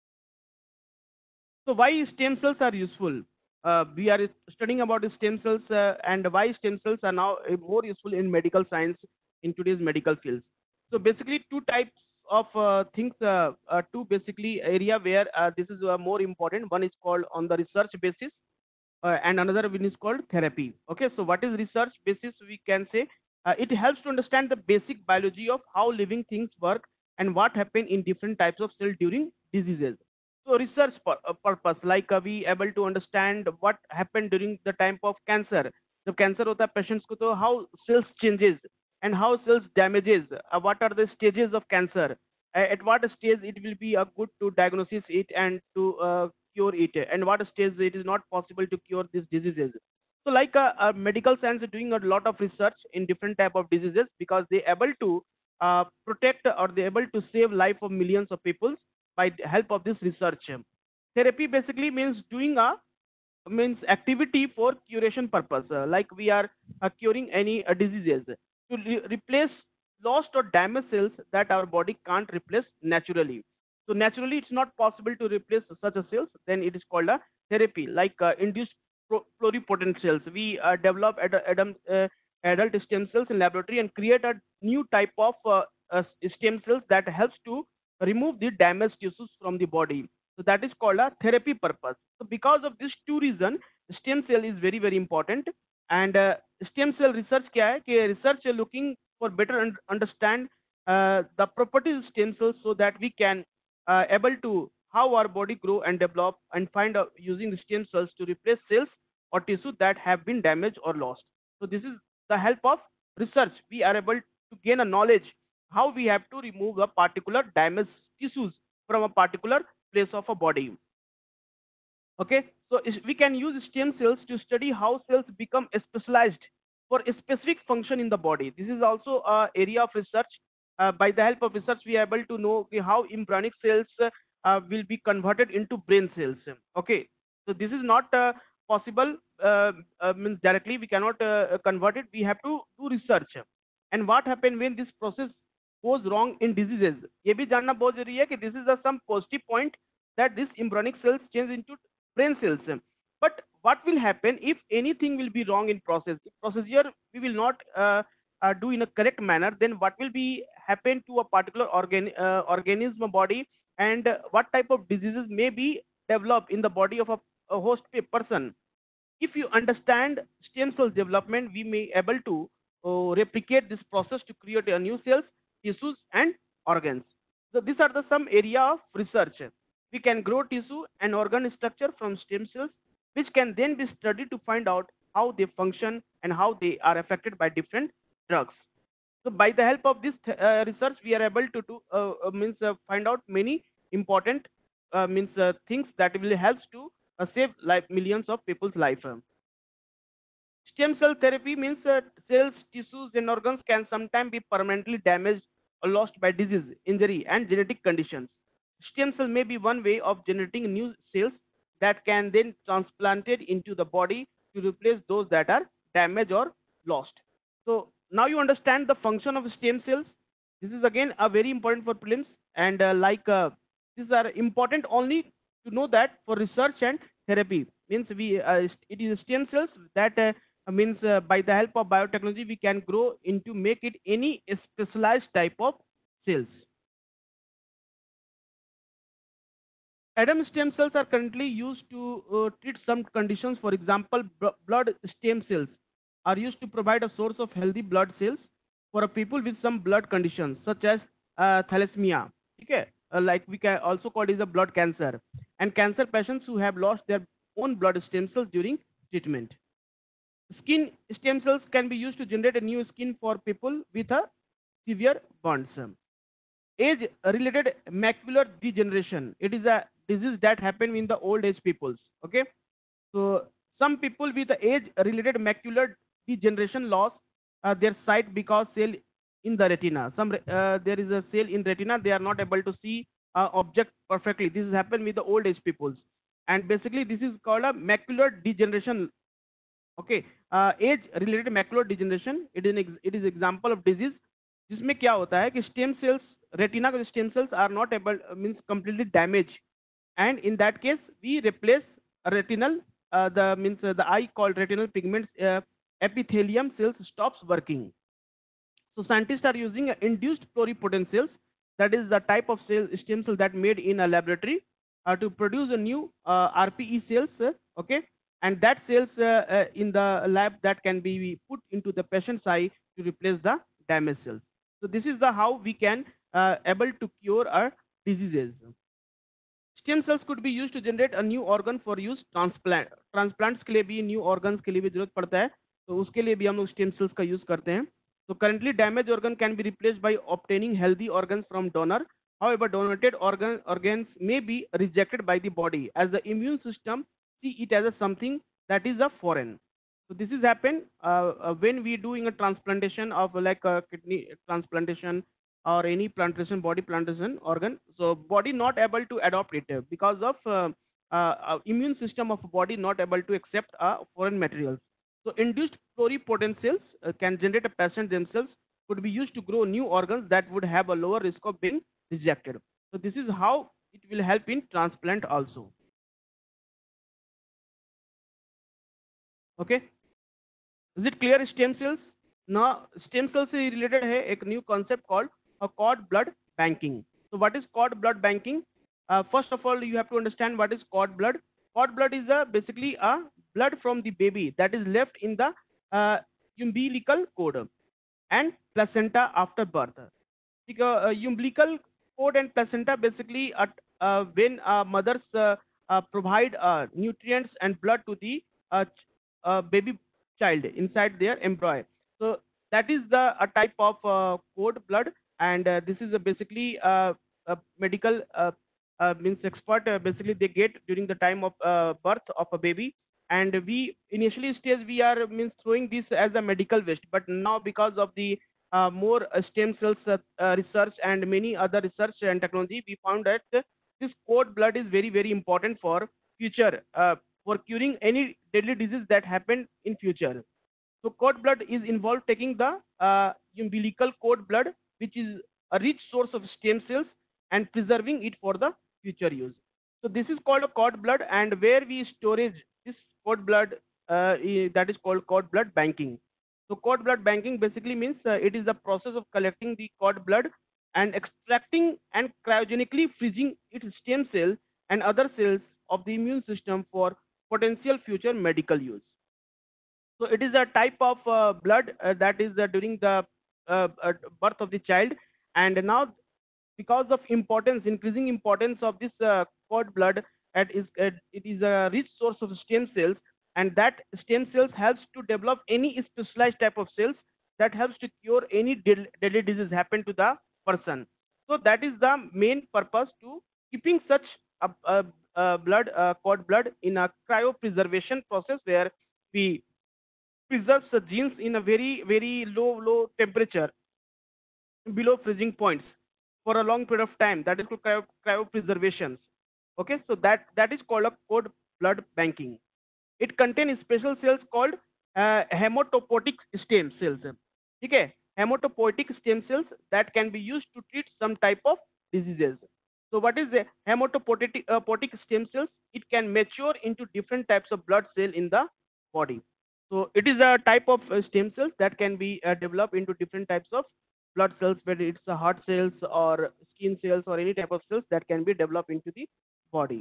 So why stem cells are useful? Uh, we are studying about the stem cells uh, and why stem cells are now uh, more useful in medical science in today's medical fields. So basically two types of uh, things, uh, uh, two basically area where uh, this is uh, more important. One is called on the research basis, uh, and another one is called therapy. Okay, so what is research basis? We can say uh, it helps to understand the basic biology of how living things work and what happen in different types of cell during diseases. So research pur- uh, purpose, like uh, we able to understand what happened during the time of cancer. जब cancer होता है patients को, तो how cells changes and how cells damages, uh, what are the stages of cancer, uh, at what stage it will be uh, good to diagnose it and to uh, cure it, and what stage it is not possible to cure these diseases. So like uh, uh, medical science is doing a lot of research in different type of diseases because they able to uh, protect or they able to save life of millions of people by the help of this research. Therapy basically means doing a means activity for curation purpose, uh, like we are uh, curing any uh, diseases to re- replace lost or damaged cells that our body can't replace naturally. So naturally it's not possible to replace such a cells, then it is called a therapy, like uh, induced pro- pluripotent cells. We uh, develop ad- adam, uh, adult stem cells in laboratory and create a new type of uh, uh, stem cells that helps to remove the damaged tissues from the body. So that is called a therapy purpose. So because of these two reason, stem cell is very very important. And uh, stem cell research क्या है कि research is looking for better un- understand uh, the properties of stem cells so that we can uh, able to how our body grow and develop and find out using stem cells to replace cells or tissue that have been damaged or lost. So this is the help of research. We are able to gain a knowledge how we have to remove a particular damaged tissues from a particular place of a body. Okay, so is- we can use stem cells to study how cells become specialized for a specific function in the body. This is also a area of research. Uh, by the help of research, we are able to know okay, how embryonic cells uh, uh, will be converted into brain cells. Okay, so this is not uh, possible uh, uh, means directly. We cannot uh, convert it. We have to do research. And what happens when this process goes wrong in diseases? ये भी जानना बहुत जरूरी है कि this is a some positive point that this embryonic cells change into brain cells. But what will happen if anything will be wrong in process? If procedure we will not uh, uh, do in a correct manner, then what will be happen to a particular organ uh, organism body, and uh, what type of diseases may be developed in the body of a, a host pe- person? If you understand stem cell development, we may able to uh, replicate this process to create a new cells, tissues, and organs. So these are the some area of research. We can grow tissue and organ structure from stem cells, which can then be studied to find out how they function and how they are affected by different drugs. So by the help of this uh, research, we are able to do uh, uh, means uh, find out many important uh, means uh, things that will help to uh, save life millions of people's life. Stem cell therapy means uh, cells, tissues, and organs can sometimes be permanently damaged or lost by disease, injury, and genetic conditions. Stem cell may be one way of generating new cells that can then transplanted into the body to replace those that are damaged or lost. So now you understand the function of stem cells. This is again a very important for prelims, and uh, like uh, these are important only to know that for research and therapy means we uh, it is stem cells that uh, uh, means uh, by the help of biotechnology we can grow into make it any specialized type of cells. Adam stem cells are currently used to uh, treat some conditions. For example, b- blood stem cells are used to provide a source of healthy blood cells for a people with some blood conditions such as uh, thalassemia. Okay, uh, like we can also call it as a blood cancer, and cancer patients who have lost their own blood stem cells during treatment. Skin stem cells can be used to generate a new skin for people with a severe burns. Age-related macular degeneration. It is a disease that happen in the old age peoples. Okay, so some people with age-related macular degeneration loss uh, their sight because cell in the retina. Some uh, there is a cell in retina. They are not able to see uh, object perfectly. This has happened with the old age peoples, and basically this is called a macular degeneration. Okay, uh, age related macular degeneration it is it is example of disease जिसमें क्या होता है कि stem cells retina के stem cells are not able means completely damage and in that case we replace retinal uh, the means uh, the eye called retinal pigments uh, epithelium cells stops working. So scientists are using uh, induced pluripotent cells, that is the type of cell stem cell that made in a laboratory uh, to produce a new uh, R P E cells. Uh, okay, and that cells uh, uh, in the lab that can be put into the patient's eye to replace the damaged cells. So this is the how we can uh, able to cure our diseases. Stem cells could be use to generate a new organ for use transplant transplants के लिए भी new organs के लिए भी जरूरत पड़ता है, तो उसके लिए भी हम लोग स्टेम सेल्स का यूज करते हैं. तो currently damage organ can be replaced by obtaining healthy organs from donor. However, donated organ organs may be rejected by the body as the immune system see it as a something that is a foreign. So this is happen uh, uh, when we doing a transplantation of uh, like a kidney transplantation or any plantation body plantation organ, so body not able to adopt it uh, because of uh, uh, uh, immune system of body not able to accept uh, foreign materials. So induced pluripotent cells uh, can generate a patient themselves could be used to grow new organs that would have a lower risk of being rejected. So this is how it will help in transplant also. Okay, is it clear? Stem cells, now stem cells से related है एक new concept called a cord blood banking. So what is cord blood banking? Uh, first of all, you have to understand what is cord blood. Cord blood is a basically a blood from the baby that is left in the uh, umbilical cord and placenta after birth. Because uh, umbilical cord and placenta basically uh, uh, when uh, mothers uh, uh, provide uh, nutrients and blood to the uh, ch- uh, baby child inside their embryo. So that is the a type of uh, cord blood, and uh, this is a basically uh, a medical uh, uh, means expert uh, basically they get during the time of uh, birth of a baby. And we initially stage we are means throwing this as a medical waste, but now because of the uh, more uh, stem cells uh, uh, research and many other research and technology, we found that this cord blood is very very important for future uh, for curing any deadly disease that happened in future. So cord blood is involved taking the uh, umbilical cord blood, which is a rich source of stem cells, and preserving it for the future use. So this is called a cord blood, and where we storage this cord blood uh, i- that is called cord blood banking. So cord blood banking basically means uh, it is the process of collecting the cord blood and extracting and cryogenically freezing its stem cell and other cells of the immune system for potential future medical use. So it is a type of uh, blood uh, that is uh, during the uh, uh, birth of the child, and now because of importance, increasing importance of this uh, cord blood, it is uh, it is a rich source of stem cells, and that stem cells helps to develop any specialized type of cells that helps to cure any dead- deadly disease happen to the person. So that is the main purpose to keeping such a, a, a blood uh, cord blood in a cryopreservation process where we preserves the genes in a very very low low temperature below freezing points for a long period of time. That is called cryo, cryopreservations. Okay, so that that is called a cord blood banking. It contains special cells called uh, hematopoietic stem cells. Okay, hematopoietic stem cells that can be used to treat some type of diseases. So what is the hematopoietic uh, poietic stem cells? It can mature into different types of blood cell in the body. So it is a type of uh, stem cells that can be uh, developed into different types of blood cells, whether it's the heart cells or skin cells or any type of cells that can be developed into the body.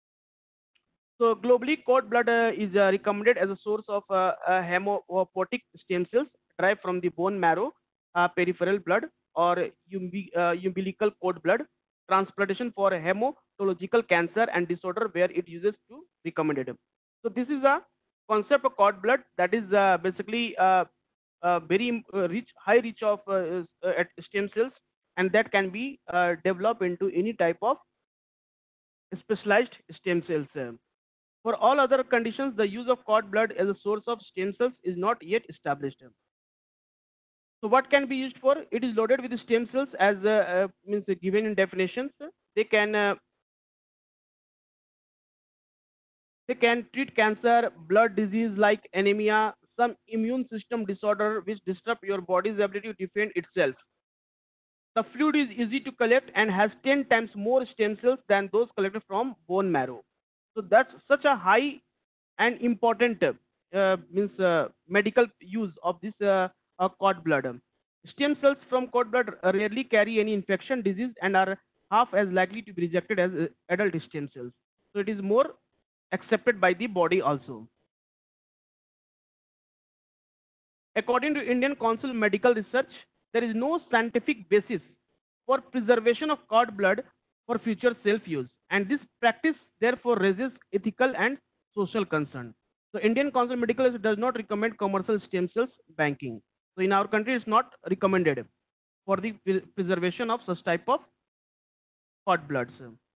So globally, cord blood uh, is uh, recommended as a source of uh, uh, hematopoietic stem cells derived from the bone marrow, uh, peripheral blood, or umbi- uh, umbilical cord blood transplantation for hematological cancer and disorder where it uses to recommended. So this is a concept of cord blood, that is uh, basically uh, uh, very im- uh, rich, high reach of uh, is- uh, at stem cells, and that can be uh, developed into any type of specialized stem cells. uh. For all other conditions, the use of cord blood as a source of stem cells is not yet established. So what can be used for? It is loaded with stem cells as uh, uh, means given in definitions. They can uh, they can treat cancer, blood disease like anemia, some immune system disorder which disrupt your body's ability to defend itself. The fluid is easy to collect and has ten times more stem cells than those collected from bone marrow. So that's such a high and important uh, means uh, medical use of this uh, uh, cord blood. Stem cells from cord blood rarely carry any infection, disease, and are half as likely to be rejected as uh, adult stem cells. So it is more accepted by the body also. According to Indian Council of Medical Research, there is no scientific basis for preservation of cord blood for future self-use, and this practice therefore raises ethical and social concern. So, Indian Council of Medical Research does not recommend commercial stem cells banking. So, in our country, it's not recommended for the pre- preservation of such type of cord bloods.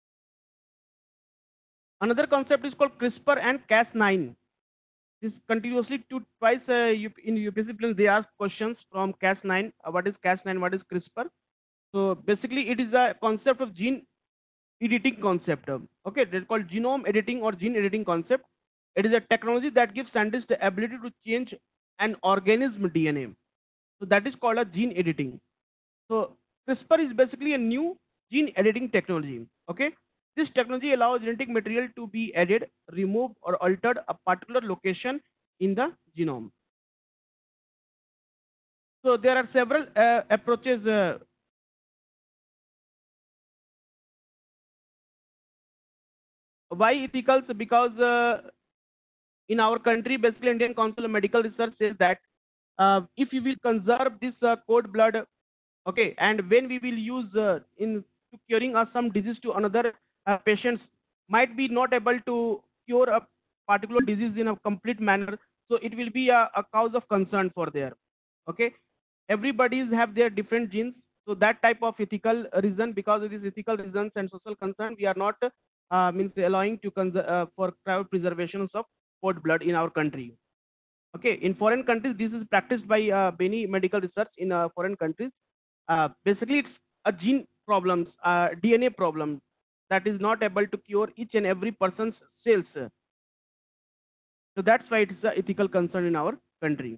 Another concept is called CRISPR and Cas nine. This continuously to twice uh, you, in U P S C prelims they ask questions from Cas nine. Uh, what is Cas nine? What is CRISPR? So basically, it is a concept of gene editing concept. um, Okay, that's called genome editing or gene editing concept. It is a technology that gives scientists the ability to change an organism D N A. So that is called a gene editing. So CRISPR is basically a new gene editing technology. Okay, this technology allows genetic material to be added, removed, or altered a particular location in the genome. So there are several uh, approaches. Uh, why ethicals? Because uh, in our country, basically Indian Council of Medical Research says that uh, if we will conserve this uh, cord blood, okay, and when we will use uh, in to curing uh, some disease to another uh, patients might be not able to cure a particular disease in a complete manner, so it will be a, a cause of concern for there. Okay, everybody's have their different genes, so that type of ethical reason, because of these ethical reasons and social concern, we are not uh, means allowing to cons- uh, for cryopreservations of cord blood in our country. Okay, in foreign countries, this is practiced by uh, many medical research in uh, foreign countries. Uh, basically, it's a gene problems, uh, D N A problem that is not able to cure each and every person's cells. So that's why it is a ethical concern in our country.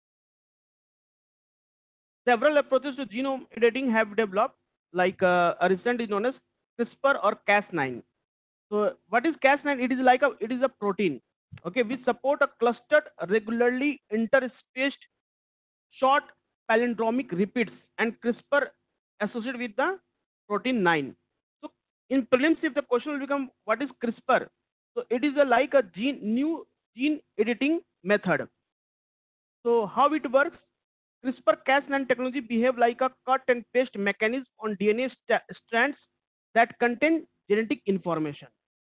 Several approaches to genome editing have developed, like uh, a recent is known as CRISPR or Cas nine. So what is Cas nine? It is like a it is a protein, okay, which support a clustered, regularly interspaced short palindromic repeats, and CRISPR associated with the protein nine. So in prelims, if the question will become what is CRISPR? So it is a, like a gene new gene editing method. So how it works? CRISPR Cas nine technology behave like a cut and paste mechanism on D N A sta- strands that contain genetic information.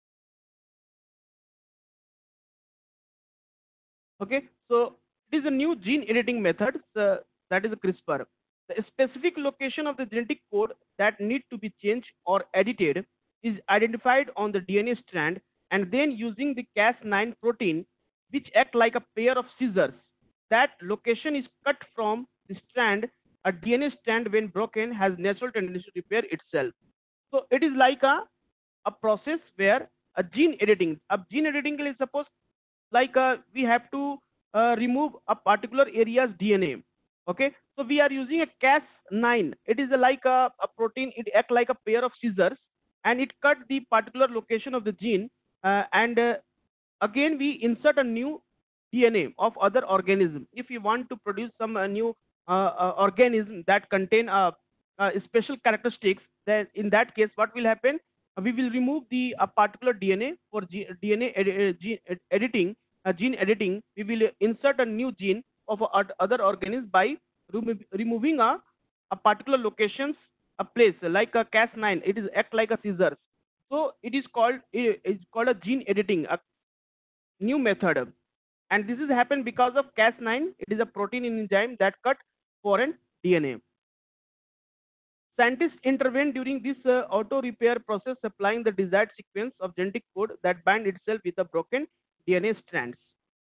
Okay, so it is a new gene editing method, uh, that is a CRISPR. The specific location of the genetic code that need to be changed or edited is identified on the D N A strand, and then using the Cas nine protein, which act like a pair of scissors, that location is cut from the strand. A D N A strand, when broken, has natural tendency to repair itself. So it is like a a process where a gene editing, a gene editing is suppose like uh, we have to uh, remove a particular area's D N A. Okay, so we are using a Cas nine. It is a, like a, a protein. It act like a pair of scissors, and it cut the particular location of the gene. Uh, and uh, again, we insert a new D N A of other organism. If we want to produce some uh, new uh, uh, organism that contain uh, uh, special characteristics, then in that case, what will happen? Uh, we will remove the uh, particular D N A for G- D N A edi- uh, gene ed- editing, uh, gene editing. We will insert a new gene of a, oth- other organism by remo- removing a, a particular locations, a place like a Cas nine. It is act like a scissors. So it is called it is called a gene editing, a new method. and this is happened because of Cas nine. It is a protein enzyme that cut foreign D N A. Scientists intervene during this uh, auto repair process, supplying the desired sequence of genetic code that bind itself with the broken D N A strands.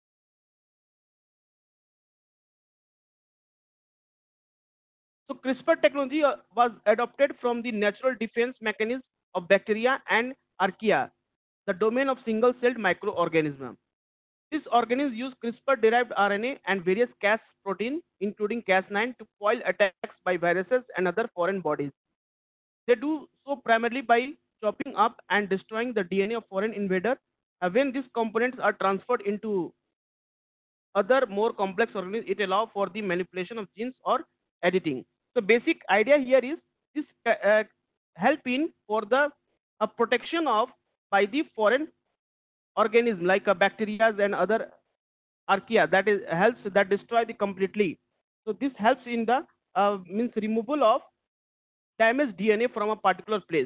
So CRISPR technology uh, was adopted from the natural defense mechanism of bacteria and archaea, the domain of single-celled microorganisms. These organisms use CRISPR-derived R N A and various Cas protein, including Cas nine, to foil attacks by viruses and other foreign bodies. They do so primarily by chopping up and destroying the D N A of foreign invader. Uh, when these components are transferred into other more complex organisms, it allows for the manipulation of genes or editing. So basic idea here is this uh, uh, help in for the uh, protection of by the foreign organism like uh, bacteria and other archaea that is helps that destroy the completely. So this helps in the uh, means removal of damaged D N A from a particular place.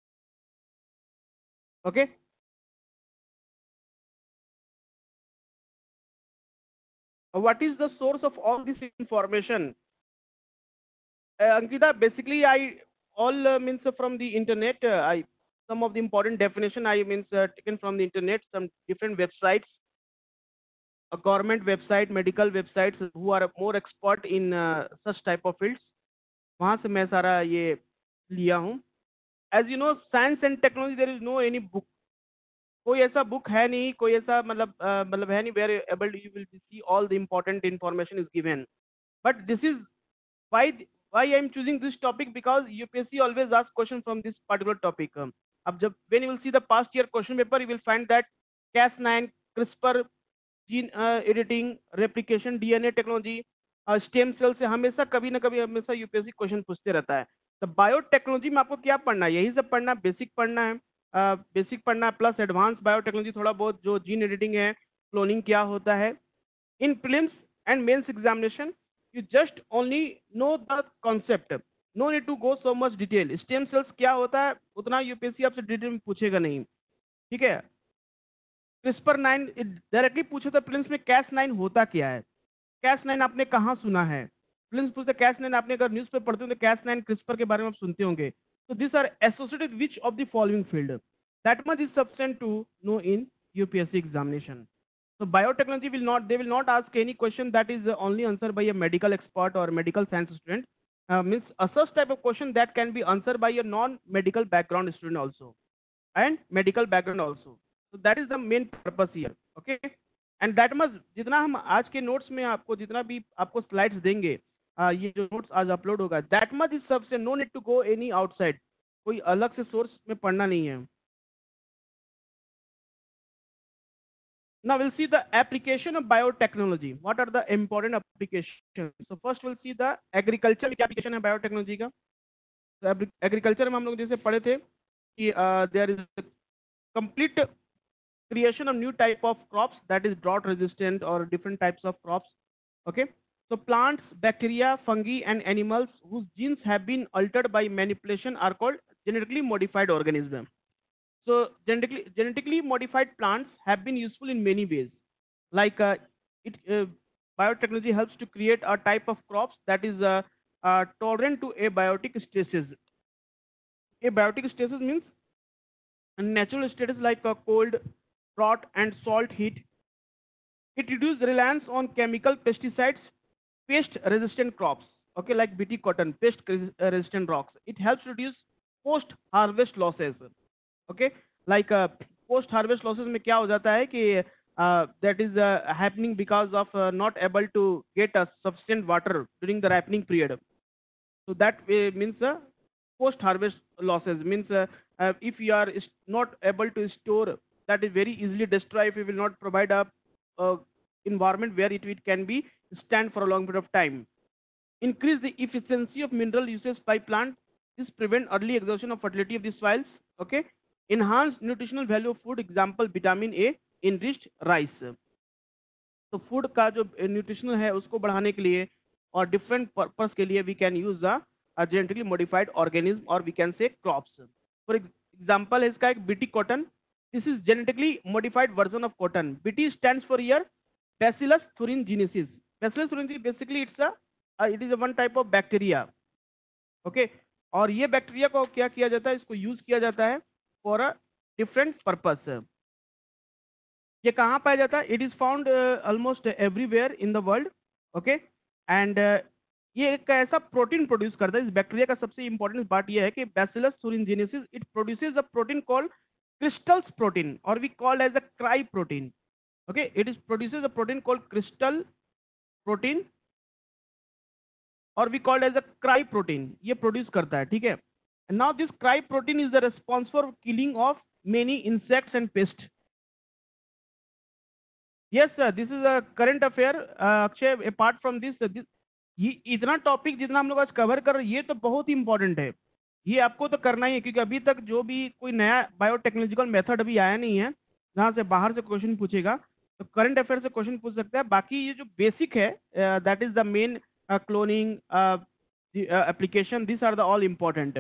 Okay. Uh, what is the source of all this information? Uh, Ankita, basically, I all uh, means uh, from the internet. Uh, I some of the important definition I means uh, taken from the internet, some different websites, a government website, medical websites who are more expert in uh, such type of fields. वहाँ से मैं सारा ये लिया हूँ. As you know, science and technology, there is no any book. कोई ऐसा book है नहीं, कोई ऐसा मतलब uh, मतलब है नहीं where able you will see all the important information is given. But this is why why I am choosing this topic, because U P S C always asks question from this particular topic. Um, अब जब when you will see the past year question paper, you will find that Cas nine, CRISPR, gene uh, editing, replication, D N A technology, uh, stem cell से हमेशा कभी ना कभी हमेशा U P S C question पूछते रहता है. तो बायोटेक्नोलॉजी में आपको क्या पढ़ना है? यही सब पढ़ना, बेसिक पढ़ना है, बेसिक पढ़ना है प्लस एडवांस बायोटेक्नोलॉजी थोड़ा बहुत, जो जीन एडिटिंग है, क्लोनिंग क्या होता है. In prelims and mains examination, you just only know the concept. No need to go so much detail. Stem cells क्या होता है उतना यूपीएससी आपसे डिटेल में पूछेगा नहीं. ठीक है. क्रिस्पर नाइन डायरेक्टली पूछे तो प्रिलिम्स में कैस नाइन होता क्या है? कैस नाइन आपने कहाँ सुना है? प्रिलिम्स पूछते कैस नाइन, आपने अगर न्यूज पे पढ़ते हो तो कैस नाइन क्रिस्पर के बारे में आप सुनते होंगे. तो this are associated which of the following field. That much is sufficient to know in UPSC examination. So biotechnology will not, they will not ask any question that is uh, only answered by a medical expert or medical science student. Uh, means a such type of question that can be answered by a non-medical background student also and medical background also. So that is the main purpose here. Okay. And that much जितना हम आज के notes में आपको जितना भी आपको slides देंगे, uh, ये जो notes आज upload होगा, that much is सबसे no need to go any outside. कोई अलग से source में पढ़ना नहीं है. Now we'll see the application of biotechnology. What are the important applications? So first we'll see the agriculture की application है biotechnology का. So agriculture में हम लोग जैसे पढ़े थे कि uh, there is a complete creation of new type of crops that is drought resistant or different types of crops. Okay. So plants, bacteria, fungi and animals whose genes have been altered by manipulation are called genetically modified organisms. So genetically, genetically modified plants have been useful in many ways. Like uh, it, uh, biotechnology helps to create a type of crops that is uh, uh, tolerant to abiotic stresses. Abiotic stresses means a natural status like a cold, drought, and salt heat. It reduces reliance on chemical pesticides, pest-resistant crops. Okay, like B T cotton, pest-resistant rocks. It helps reduce post-harvest losses. Okay, like uh, post harvest losses में क्या हो जाता है कि uh, that is uh, happening because of uh, not able to get a sufficient water during the ripening period. So that way means uh, post harvest losses means uh, uh, if you are not able to store, that is very easily destroy if you will not provide a, a environment where it, it can be stand for a long period of time. Increase the efficiency of mineral uses by plant. This prevent early exhaustion of fertility of the soils. Okay. Enhance nutritional value of food, example vitamin A enriched rice. तो food का जो nutritional है उसको बढ़ाने के लिए और different purpose के लिए we can use the genetically modified organism और we can say crops. For example है इसका एक BT cotton. This is genetically modified version of cotton. BT stands for year, Bacillus thuringiensis. Bacillus thuringiensis basically it's a uh, it is a one type of bacteria. Okay, और ये bacteria को क्या किया जाता है, इसको यूज किया जाता है फॉर अ डिफरेंट पर्पस. ये कहाँ पाया जाता है? It is found almost everywhere in the world. Okay, and ये एक ऐसा प्रोटीन प्रोड्यूस करता है. इस बैक्टीरिया का सबसे इंपॉर्टेंट पार्ट ये है कि bacillus thuringiensis it produces a protein called crystals protein और we called as a cry protein. Okay, it is produces a protein called crystal protein और we called as a cry protein. ये produce करता है, ठीक है. Now this cry protein is the response for killing of many insects and pest. Yes sir, this is a current affair Akshay. Apart from this, ये इतना topic जितना हम लोग आज कवर कर रहे हैं ये तो बहुत ही इंपॉर्टेंट है. ये आपको तो करना ही है क्योंकि अभी तक जो भी कोई नया बायोटेक्नोलॉजिकल मेथड अभी आया नहीं है जहाँ से बाहर से क्वेश्चन पूछेगा, तो करंट अफेयर से क्वेश्चन पूछ सकता है. बाकी ये जो बेसिक है, that is the main cloning application, this are the all important.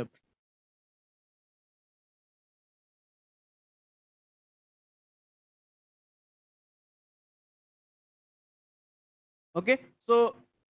Okay, so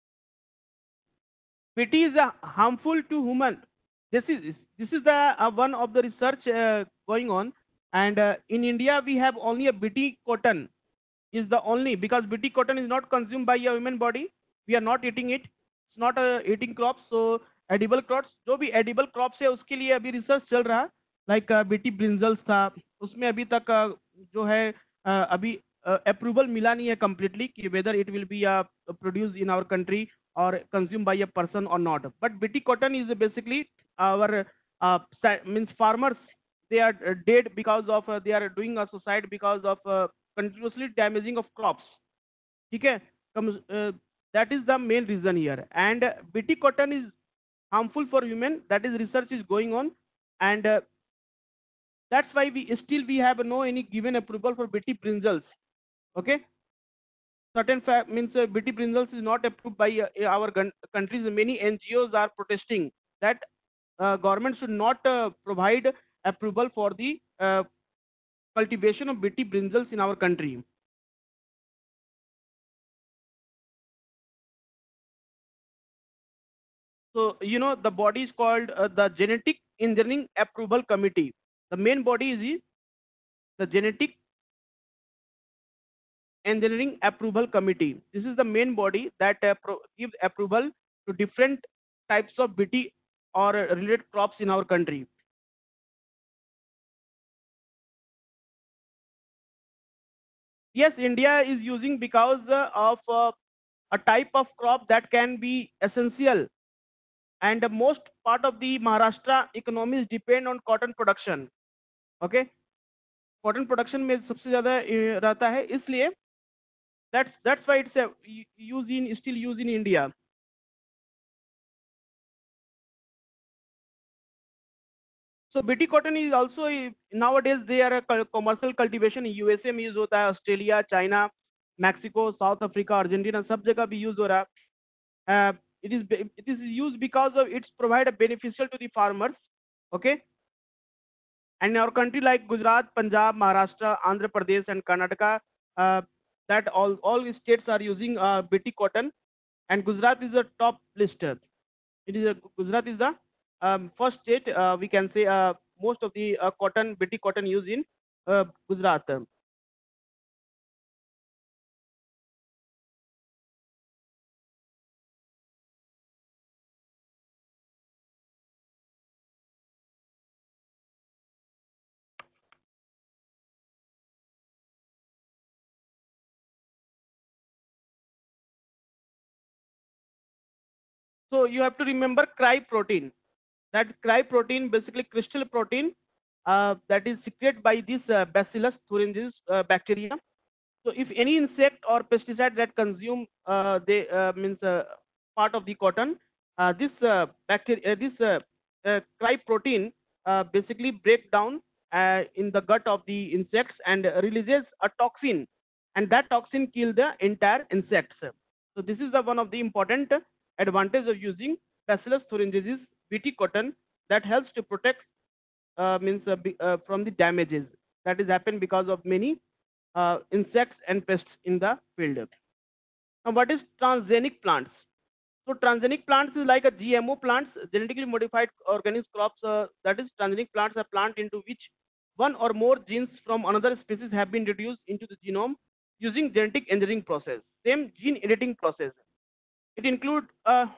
B T is uh, harmful to human. This is this is the uh, one of the research uh, going on, and uh, in India we have only a B T cotton is the only, because B T cotton is not consumed by a human body. We are not eating it. It's not a eating crops. So edible crops, जो भी edible crops है उसके लिए अभी research चल रहा है. Like B T brinjals था, उसमें अभी तक uh, जो है uh, अभी अप्रूवल मिला नहीं है completely कि whether it will be uh, produced in our country or consumed by a person or not. But B T cotton is basically our uh, sa- means farmers, they are uh, dead because of uh, they are doing a suicide because of uh, continuously damaging of crops. ठीक है, comes uh, that is the main reason here. And uh, B T cotton is harmful for human. That is research is going on, and uh, that's why we still we have no any given approval for B T brinjals. Okay, certain fa- means uh, B T brinjals is not approved by uh, our gun- countries. Many N G Os are protesting that uh, government should not uh, provide approval for the uh, cultivation of B T brinjals in our country. So you know the body is called uh, the Genetic Engineering Approval Committee. The main body is the the Genetic Engineering Approval Committee. This is the main body that uh, pro- gives approval to different types of B T or uh, related crops in our country. Yes, India is using because uh, of uh, a type of crop that can be essential, and the most part of the Maharashtra economies depend on cotton production. Okay, cotton production में सबसे ज़्यादा अ, रहता है, इसलिए that's that's why it's a use in still use in India. So B T cotton is also a- nowadays they are a co- commercial cultivation. U S A में use होता है, Australia, China, Mexico, South Africa, Argentina, सब जगह भी use हो रहा है. It is it is used because of it's provide a beneficial to the farmers. Okay, and in our country like Gujarat, Punjab, Maharashtra, Andhra Pradesh, and Karnataka, uh, that all all states are using uh, B T cotton, and Gujarat is the top lister. It is a, Gujarat is the um, first state, uh, we can say uh, most of the uh, cotton B T cotton used in uh, Gujarat. So you have to remember cry protein. That cry protein, basically crystal protein, uh, that is secreted by this uh, Bacillus thuringiensis uh, bacteria. So if any insect or pesticide that consume uh, they uh, means uh, part of the cotton, uh, this uh, bacteria, uh, this uh, uh, cry protein uh, basically break down uh, in the gut of the insects and releases a toxin, and that toxin kill the entire insects. So this is the one of the important advantage of using Bacillus thuringiensis B T cotton, that helps to protect uh, means uh, be, uh, from the damages that is happen because of many uh, insects and pests in the field. Now, what is transgenic plants? So transgenic plants is like a G M O plants, genetically modified organic crops. Uh, that is, transgenic plants are plant into which one or more genes from another species have been introduced into the genome using genetic engineering process. Same gene editing process. It includes uh,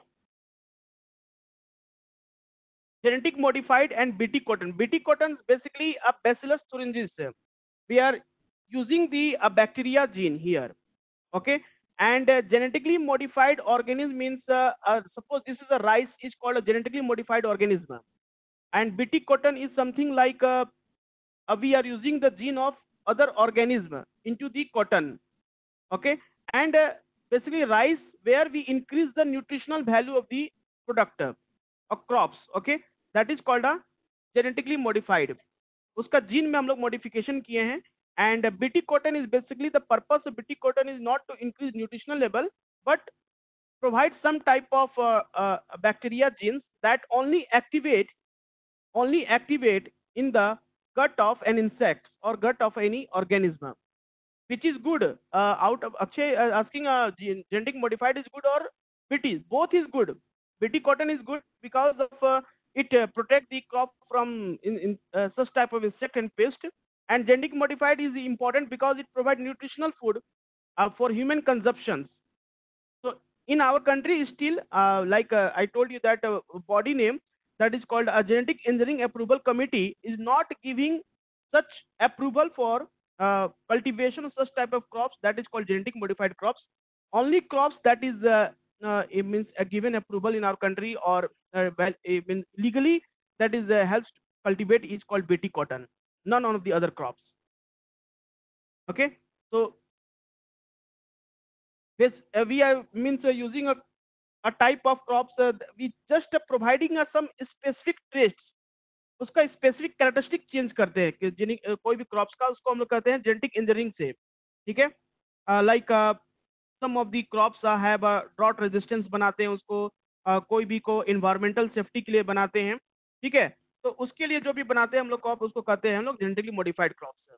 genetic modified and B T cotton. B T cotton is basically a Bacillus thuringiensis. We are using the uh, bacteria gene here. Okay, and uh, genetically modified organism means uh, uh, suppose this is a rice is called a genetically modified organism, and bt cotton is something like uh, uh, we are using the gene of other organism into the cotton. Okay, and uh, basically rice where we increase the nutritional value of the product uh, or crops. Okay, that is called a genetically modified. उसका gene में हम लोग modification किए हैं. And uh, bt cotton is basically the purpose of bt cotton is not to increase nutritional level but provide some type of uh, uh, bacteria genes that only activate only activate in the gut of an insect or gut of any organism, which is good. Uh, out of Akshay uh, asking uh, gen- genetic modified is good or B T, both is good. B T cotton is good because of uh, it uh, protect the crop from in, in uh, such type of insect and pest. And genetic modified is important because it provide nutritional food uh, for human consumptions. So in our country still uh, like uh, I told you that uh, body name that is called a genetic engineering approval committee is not giving such approval for uh, cultivation of such type of crops that is called genetic modified crops. Only crops that is uh, uh, it means a given approval in our country or uh, well it means legally that is uh, helps to cultivate is called bt cotton, none of the other crops. Okay, so this uh, we are means uh, using a a type of crops uh, we just uh, providing us some specific traits, उसका specific characteristic change करते हैं कि जिन uh, कोई भी crops का उसको हम लोग कहते हैं जेनेटिक इंजीनियरिंग से. ठीक है, like some of the crops have drought resistance बनाते हैं उसको, uh, कोई भी को इन्वायरमेंटल सेफ्टी के लिए बनाते हैं. ठीक है, तो उसके लिए जो भी बनाते हैं हम लोग क्रॉप उसको कहते हैं हम लोग genetically modified crops.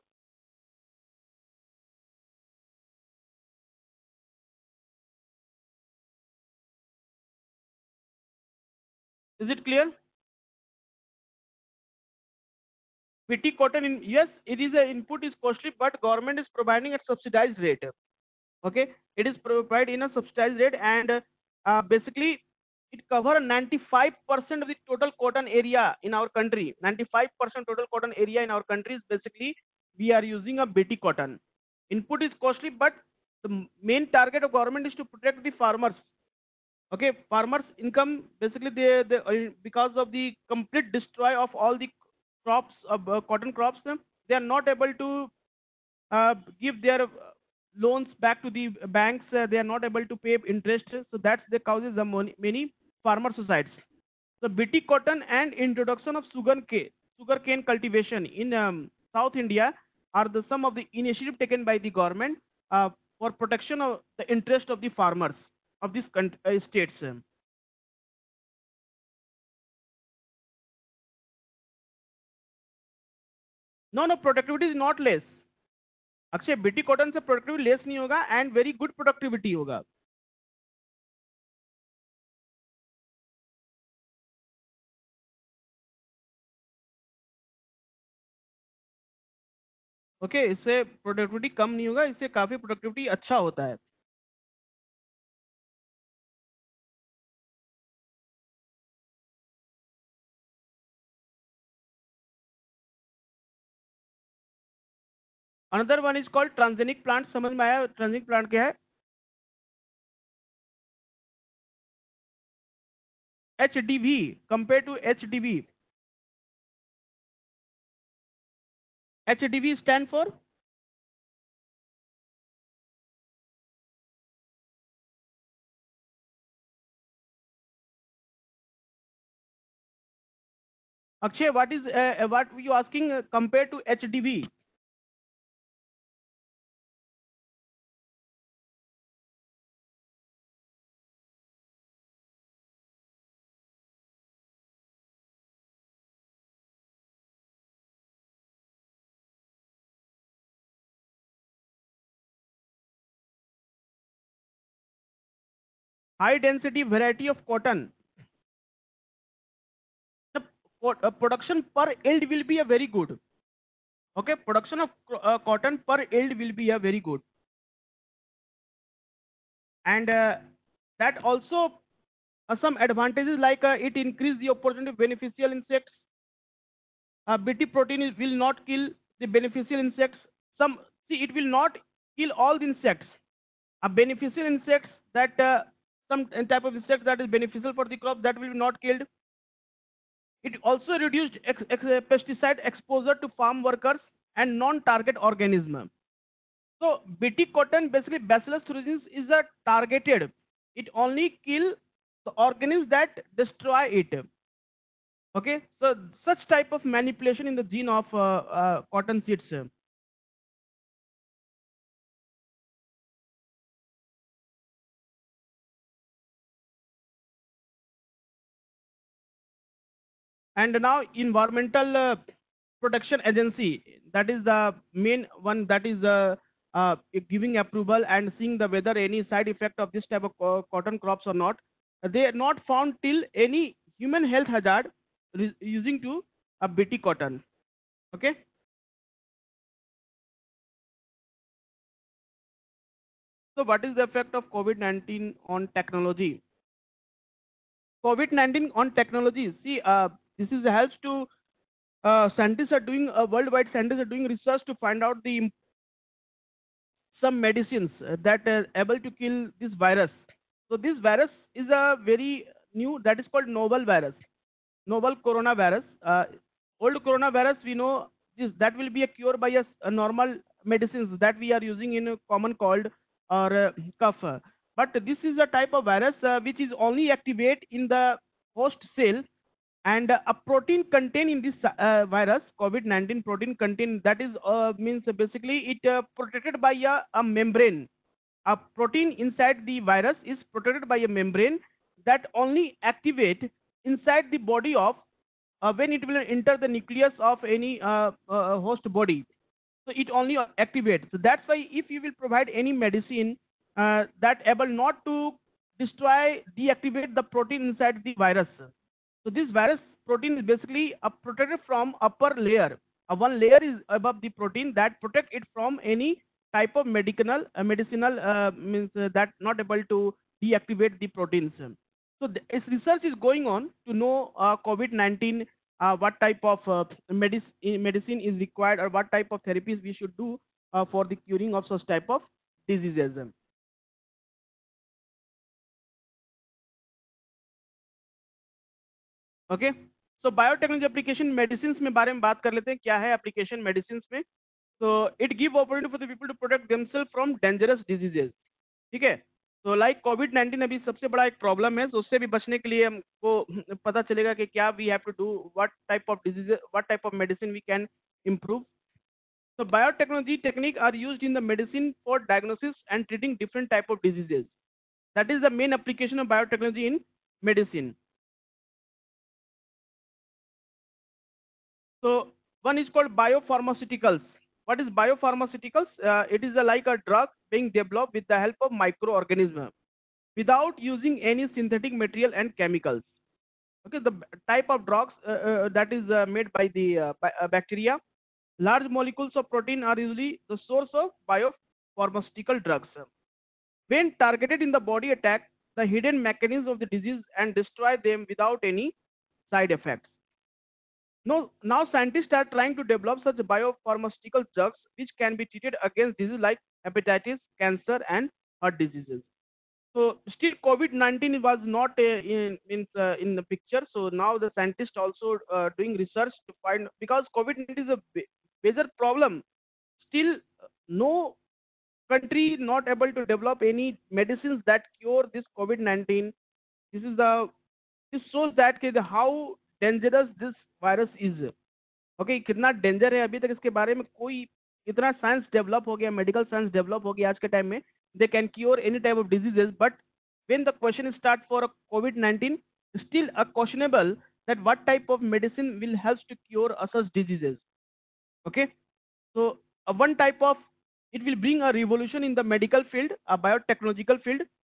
Is it clear? bt cotton in, yes it is a input is costly but government is providing at subsidized rate. Okay, it is provided in a subsidized rate and uh, basically it cover ninety-five percent of the total cotton area in our country. ninety-five percent total cotton area in our country is basically we are using a bt cotton. Input is costly but the m- main target of government is to protect the farmers. Okay, farmers income basically they, they uh, because of the complete destroy of all the crops of uh, cotton crops, uh, they are not able to uh, give their uh, loans back to the banks. Uh, they are not able to pay interest, so that's the causes the mon- many farmer suicides. So bt cotton and introduction of sugar cane sugar cane cultivation in um, south india are the some of the initiative taken by the government uh, for protection of the interest of the farmers of these coun- uh, states. No, no, productivity is not less. Akshay BT cotton से productivity less नहीं होगा and very good productivity होगा. Okay okay, इससे productivity कम नहीं होगा, इससे काफी प्रोडक्टिविटी अच्छा होता है. Another one is called transgenic plant. समझ में आया ट्रांसजेनिक प्लांट क्या है? H D V compare to H D V. H D V stand for Akshay what is what you asking compare to H D V? high density variety of cotton, the co- uh, production per yield will be a very good. Okay, production of co- uh, cotton per yield will be a very good, and uh, that also uh, some advantages like uh, it increase the opportunity of beneficial insects. Uh, bt protein is, will not kill the beneficial insects. Some, see, it will not kill all the insects. A beneficial insects that uh, some type of insect that is beneficial for the crop, that will be not killed. It also reduced ex- ex- pesticide exposure to farm workers and non-target organism. So bt cotton, basically Bacillus thuringiensis, is a targeted. It only kill the organisms that destroy it. Okay, so such type of manipulation in the gene of uh, uh, cotton seeds. And now environmental uh, protection agency, that is the main one, that is uh, uh, giving approval and seeing the whether any side effect of this type of co- cotton crops or not. They are not found till any human health hazard re- using to a bt cotton. Okay, so what is the effect of covid nineteen on technology? covid nineteen on technology, see, uh, this is helps to uh, scientists are doing uh, worldwide scientists are doing research to find out the some medicines uh, that are able to kill this virus. So this virus is a very new, that is called novel virus, novel coronavirus. Uh, old coronavirus, we know this, that will be a cure by a, s- a normal medicines that we are using in a common cold or uh, cough. But this is a type of virus uh, which is only activate in the host cell, and uh, a protein contained in this uh, virus covid nineteen protein contain, that is uh, means basically it uh, protected by a, a membrane. A protein inside the virus is protected by a membrane that only activate inside the body of uh, when it will enter the nucleus of any uh, uh, host body. So it only activates. So that's why if you will provide any medicine uh, that able not to destroy, deactivate the protein inside the virus. So this virus protein is basically a protected from upper layer. Uh, one layer is above the protein that protect it from any type of medicinal uh, medicinal uh, means uh, that not able to deactivate the proteins. So the, its research is going on to know uh, covid nineteen, uh, what type of uh, medic- medicine is required or what type of therapies we should do uh, for the curing of such type of diseases. Okay, so biotechnology application medicine में बारे में बात कर लेते हैं, क्या है application medicine में. तो it give opportunity for the people to protect themselves from dangerous diseases. ठीक है, तो लाइक कोविड नाइन्टीन अभी सबसे बड़ा एक प्रॉब्लम है, तो उससे भी बचने के लिए हमको पता चलेगा कि क्या we have to do, what type of disease, what type of medicine we can improve. So biotechnology technique are used in the medicine for diagnosis and treating different type of diseases. That is the main application of biotechnology in medicine. So one is called biopharmaceuticals. What is biopharmaceuticals? Uh, it is a, like a drug being developed with the help of microorganism without using any synthetic material and chemicals. Okay, the b- type of drugs uh, uh, that is uh, made by the uh, bi- uh, bacteria. Large molecules of protein are usually the source of biopharmaceutical drugs. When targeted in the body, attack the hidden mechanisms of the disease and destroy them without any side effects. No, now scientists are trying to develop such biopharmaceutical drugs which can be treated against diseases like hepatitis, cancer, and heart diseases. So still COVID nineteen was not uh, in in, uh, in the picture. So now the scientists also uh, doing research to find, because COVID nineteen is a ba- major problem. Still, uh, no country not able to develop any medicines that cure this COVID nineteen. This is the, this shows that कि the how dangerous this virus is. Okay, कितना danger है, अभी तक इसके बारे में कोई, इतना साइंस डेवलप हो गया, मेडिकल साइंस डेवलप हो गया आज के टाइम में, they can cure any type of diseases, but when the question is start for covid nineteen, still a questionable that what type of medicine will help to cure uh, such diseases. Okay, so uh, one type of, it will bring a revolution in the medical field, a biotechnological field.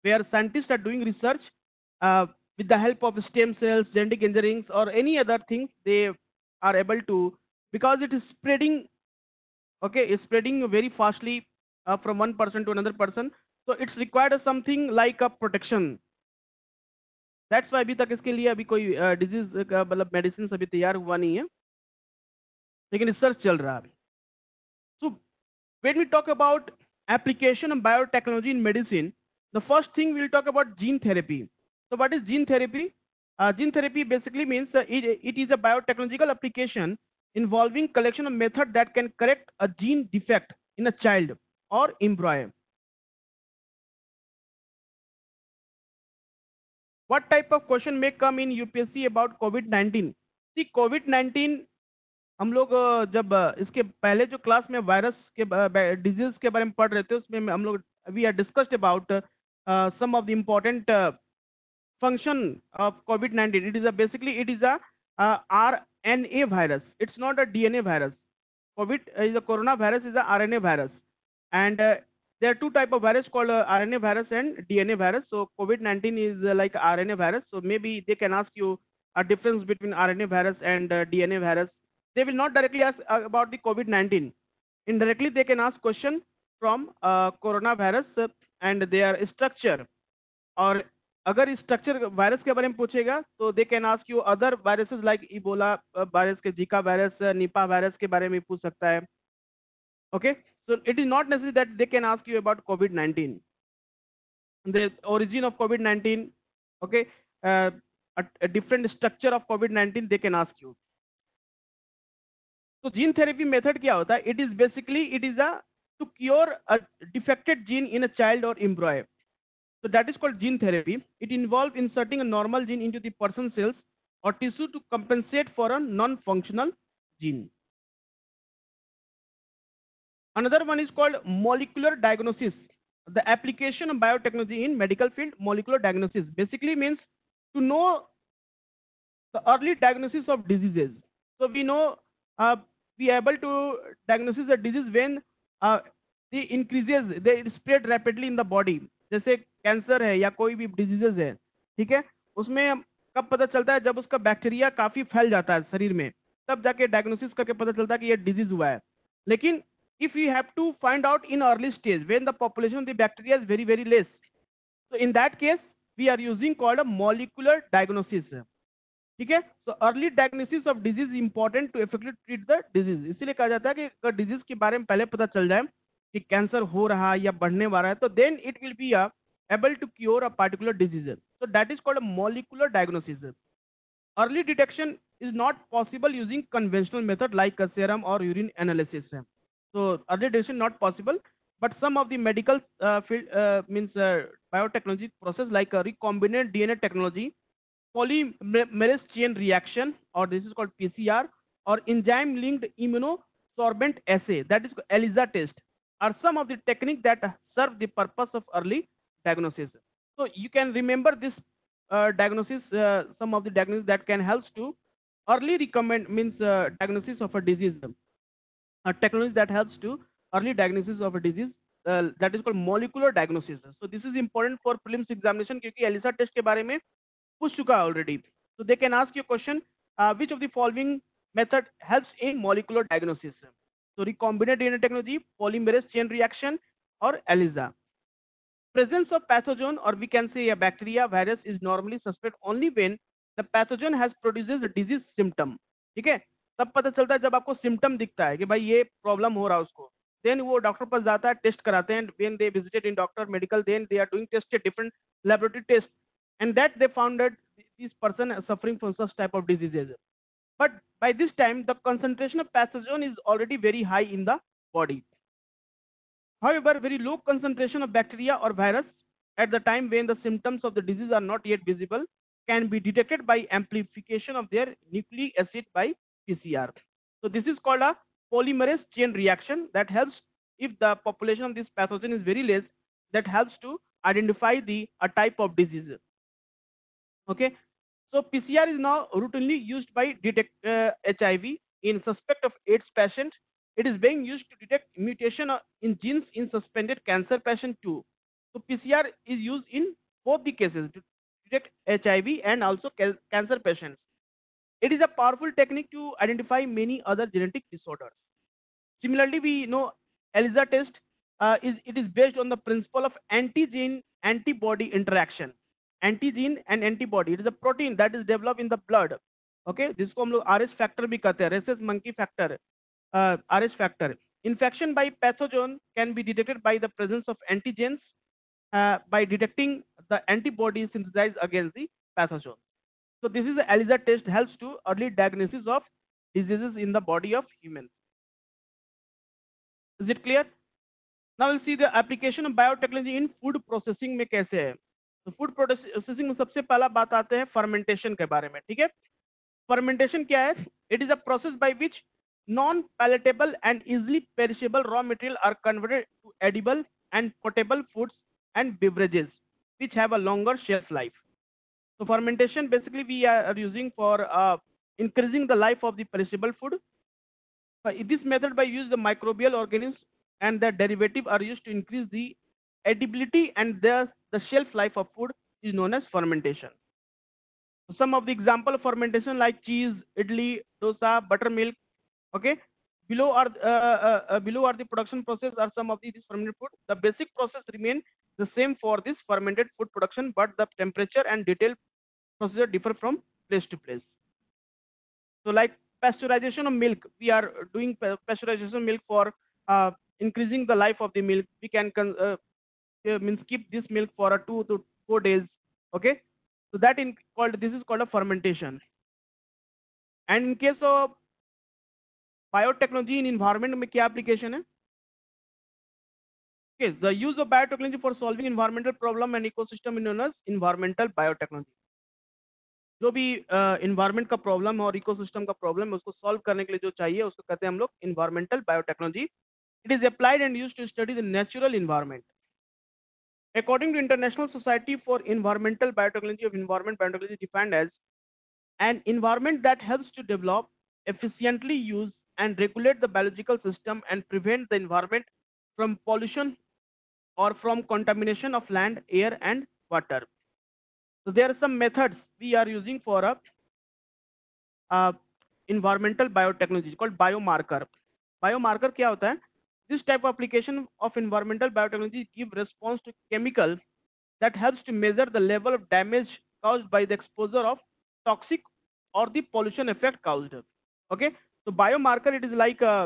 where scientists are doing research uh, with the help of stem cells, genetic engineering, or any other things. They are able to, because it is spreading, okay, it's spreading very fastly uh, from one person to another person. So it's required something like a protection. That's why अभी तक इसके लिए अभी कोई disease का मतलब medicine अभी तैयार हुआ नहीं है, लेकिन रिसर्च चल रहा है अभी. सो when we talk about application of biotechnology in medicine, the first thing we'll talk about gene therapy. So what is gene therapy? Uh, gene therapy basically means uh, it, it is a biotechnological application involving collection of method that can correct a gene defect in a child or embryo. What type of question may come in U P S C about COVID nineteen? See, COVID nineteen हम लोग अ, जब अ, इसके पहले जो class में virus के disease के बारे में पढ़ रहे थे, उसमें हम लोग we are discussed about some of the important function of COVID nineteen. It is a basically it is a uh, R N A virus. It's not a D N A virus. COVID is a coronavirus is a R N A virus, and uh, there are two type of virus called uh, R N A virus and D N A virus. So COVID nineteen is uh, like R N A virus. So maybe they can ask you a difference between R N A virus and uh, D N A virus. They will not directly ask uh, about the COVID nineteen. Indirectly, they can ask question from uh, coronavirus uh, and their structure. और अगर structure virus के बारे में पूछेगा तो they can ask you other viruses like Ebola virus के, Zika virus, Nipah virus के बारे में पूछ सकता है. Okay, so it is not necessary that they can ask you about COVID nineteen, the origin of COVID nineteen. Okay, different structure of COVID nineteen they can ask you. तो gene therapy method क्या होता है? It is basically it is a to cure a defected gene in a child और embryo. So that is called gene therapy. It involves inserting a normal gene into the person's cells or tissue to compensate for a non-functional gene. Another one is called molecular diagnosis. The application of biotechnology in medical field. Molecular diagnosis basically means to know the early diagnosis of diseases. So we know uh, we are able to diagnose a disease when uh, the increases, they spread rapidly in the body. जैसे cancer है या कोई भी diseases है, ठीक है, उसमें कब पता चलता है? जब उसका बैक्टीरिया काफी फैल जाता है शरीर में, तब जाके डायग्नोसिस करके पता चलता है कि ये डिजीज हुआ है. लेकिन if you have to find out in early stage when the population of the bacteria is very very less, so in that case we are using called a molecular diagnosis. ठीक है, so early diagnosis of disease is important to effectively treat the disease. इसीलिए कहा जाता है कि अगर disease के बारे में पहले पता चल जाए कि कैंसर हो रहा है या बढ़ने वाला है, तो then it will be a able to cure a particular disease. So that is called a molecular diagnosis. Early detection is not possible using conventional method like a serum or urine analysis. So early detection not possible, but some of the medical uh, field uh, means uh, biotechnology process like a recombinant D N A technology, polymerase chain reaction, or this is called P C R, or enzyme linked immunosorbent assay, that is ELISA test, are some of the techniques that serve the purpose of early diagnosis. So you can remember this uh, diagnosis, uh, some of the diagnosis that can help to early recommend means uh, diagnosis of a disease. A technology that helps to early diagnosis of a disease, uh, that is called molecular diagnosis. So this is important for prelims examination क्योंकि ELISA test के बारे में पूछ चुका है already. So they can ask you a question, uh, which of the following method helps in molecular diagnosis? So recombinant D N A technology, polymerase chain reaction, or ELISA. Presence of pathogen, or we can say a bacteria, virus, is normally suspect only when the pathogen has produces a disease symptom. ठीक है, तब पता चलता है जब आपको symptom दिखता है कि भाई ये प्रॉब्लम हो रहा है उसको. देन वो डॉक्टर पास जाता है, टेस्ट कराते हैं. When they visited in doctor medical, then they are doing test different laboratory test, and that they found that this person is suffering from such type of diseases. But by this time the concentration of pathogen is already very high in the body. However, very low concentration of bacteria or virus at the time when the symptoms of the disease are not yet visible can be detected by amplification of their nucleic acid by P C R. So this is called a polymerase chain reaction that helps if the population of this pathogen is very less, that helps to identify the a type of disease. Okay, so P C R is now routinely used by detect uh, H I V in suspect of AIDS patient. It is being used to detect mutation in genes in suspended cancer patient too. So P C R is used in both the cases to detect H I V and also cal- cancer patients. It is a powerful technique to identify many other genetic disorders. Similarly, we know ELISA test uh, is it is based on the principle of antigen antibody interaction. Antigen and antibody. It is a protein that is developed in the blood. Okay, जिसको हम लोग R S factor भी कहते हैं, rhesus monkey factor, uh, R S factor. Infection by pathogen can be detected by the presence of antigens uh, by detecting the antibodies synthesized against the pathogen. So this is the ELISA test helps to early diagnosis of diseases in the body of humans. Is it clear? Now we'll see the application of biotechnology in food processing में कैसे है. तो food processing में सबसे पहला बात आते हैं फर्मेंटेशन के बारे में. ठीक है, फर्मेंटेशन क्या है? It is a process by which non palatable and easily perishable raw material are converted to edible and potable foods and beverages which have a longer shelf life. So fermentation basically we are using for uh, increasing the life of the perishable food. Uh, this method by use the microbial organisms and their derivative are used to increase the edibility and the, the shelf life of food is known as fermentation. Some of the example of fermentation like cheese, idli, dosa, buttermilk. Okay, below are uh, uh, uh, below are the production process are some of these fermented food. The basic process remain the same for this fermented food production, but the temperature and detailed procedure differ from place to place. So like pasteurization of milk, we are doing pasteurization of milk for uh, increasing the life of the milk. We can uh, uh, means keep this milk for a two to four days. Okay, so that in called this is called a fermentation. And in case of biotechnology in environment में क्या application है? Okay, the use of biotechnology for solving environmental problem and ecosystem is known as environmental biotechnology. जो भी environment uh, का problem है और ecosystem का problem है उसको सॉल्व करने के लिए जो चाहिए उसको कहते हैं हम लोग environmental biotechnology. It is applied and used to study the natural environment. According to International Society for Environmental Biotechnology of Environment Biotechnology defined as an environment that helps to develop, efficiently use and regulate the biological system and prevent the environment from pollution or from contamination of land, air and water. So there are some methods we are using for a uh, environmental biotechnology called biomarker. Biomarker क्या होता है? This type of application of environmental biotechnology give response to chemical that helps to measure the level of damage caused by the exposure of toxic or the pollution effect caused. Okay, so biomarker it is like uh,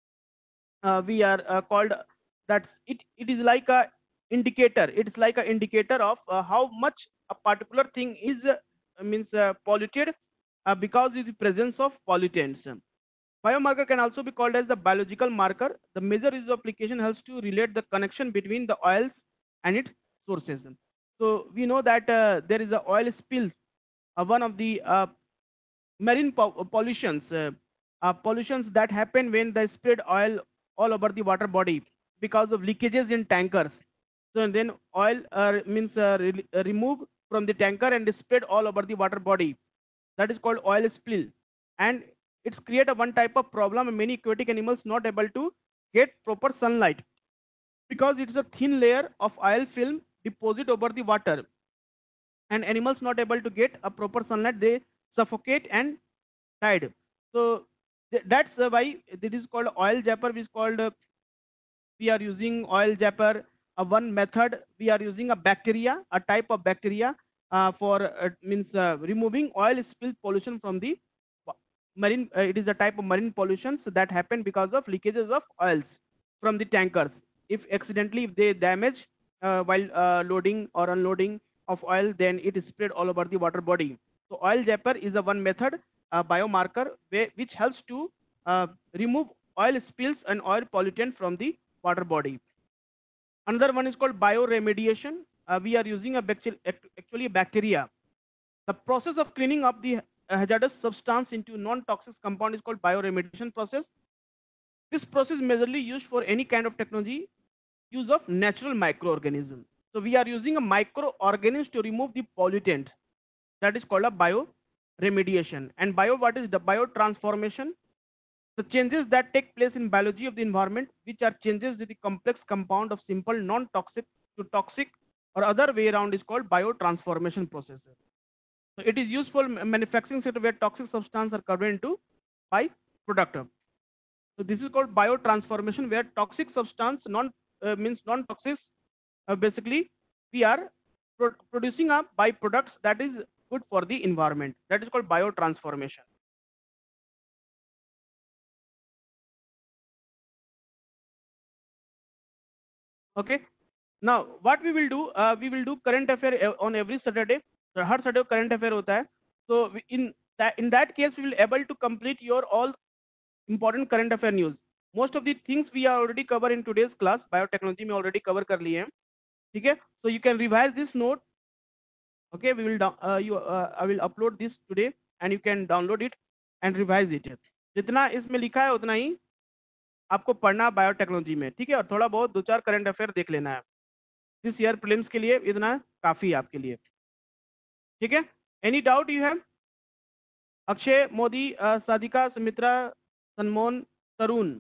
uh, we are uh, called that it it is like a indicator. It is like an indicator of uh, how much a particular thing is uh, means uh, polluted uh, because of the presence of pollutants. Biomarker can also be called as the biological marker. The major use of application helps to relate the connection between the oils and its sources. So we know that uh, there is a oil spill, uh, one of the uh, marine po pollutions, uh, uh, pollutions that happen when they spread oil all over the water body because of leakages in tankers. So then oil uh, means uh, re uh, remove from the tanker and spread all over the water body. That is called oil spill, and it's create a one type of problem. Many aquatic animals not able to get proper sunlight because it's a thin layer of oil film deposit over the water, and animals not able to get a proper sunlight, they suffocate and died. So th that's uh, why this is called oil japper, which is called uh, we are using oil japper. Uh, one method we are using a bacteria, a type of bacteria uh, for uh, means uh, removing oil spill pollution from the marine. Uh, it is a type of marine pollution so that happen because of leakages of oils from the tankers. If accidentally if they damage uh, while uh, loading or unloading of oil, then it is spread all over the water body. So oil japper is a one method, a biomarker where, which helps to uh, remove oil spills and oil pollutant from the water body. Another one is called bioremediation. Uh, we are using a bacteria, actually a bacteria. The process of cleaning up the hazardous substance into non-toxic compound is called bioremediation process. This process is majorly used for any kind of technology use of natural microorganisms. So we are using a microorganism to remove the pollutant. That is called a bioremediation. And bio what is the biotransformation? The changes that take place in biology of the environment, which are changes to the complex compound of simple non-toxic to toxic or other way around is called biotransformation process. So it is used for ma- manufacturing sector where toxic substances are converted into by product. So this is called biotransformation where toxic substance non uh, means non-toxic. Uh, basically, we are pro- producing a byproducts that is good for the environment. That is called biotransformation. Okay. Now what we will do, uh, we will do current affair ev- on every Saturday. So her Saturday current affair होता है. So we- in that in that case we will able to complete your all important current affair news. Most of the things we are already cover in today's class. Biotechnology में already cover कर लिए हैं. ठीक है. So you can revise this note. Okay, we will down- uh, you uh, I will upload this today and you can download it and revise it. जितना इसमें लिखा है उतना ही आपको पढ़ना बायोटेक्नोलॉजी में. ठीक है. और थोड़ा बहुत दो चार करंट अफेयर देख लेना है. दिस ईयर प्रीलिम्स के लिए इतना काफी है आपके लिए. ठीक है. Any doubt you have? Akshay, Modi, uh, Sadhika, Sumitra, Sanmon, Tarun.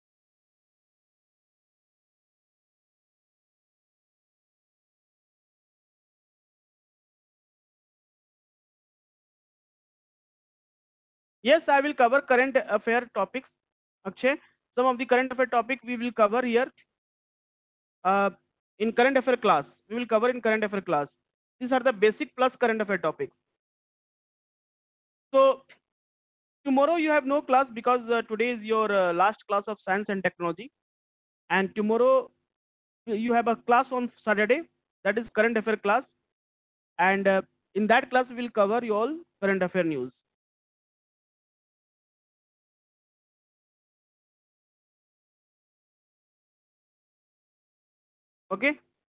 Yes, I will cover current affair topics. Akshay, some of the current affair topic we will cover here uh, in current affair class. We will cover in current affair class. These are the basic plus current affair topics. So tomorrow you have no class because uh, today is your uh, last class of science and technology, and tomorrow you have a class on Saturday, that is current affair class, and uh, in that class we will cover your all current affair news. Okay.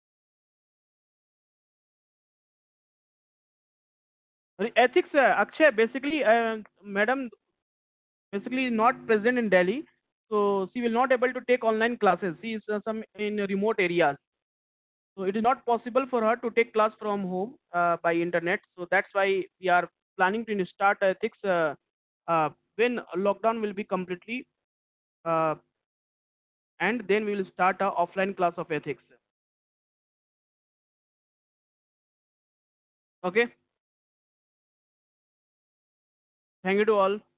Ethics, uh, Akshay, basically, uh, madam basically is not present in Delhi, so she will not able to take online classes. She is uh, some in remote areas, so it is not possible for her to take class from home uh, by internet. So that's why we are planning to start ethics uh, uh, when lockdown will be completely, uh, and then we will start a offline class of ethics. Okay. Thank you to all.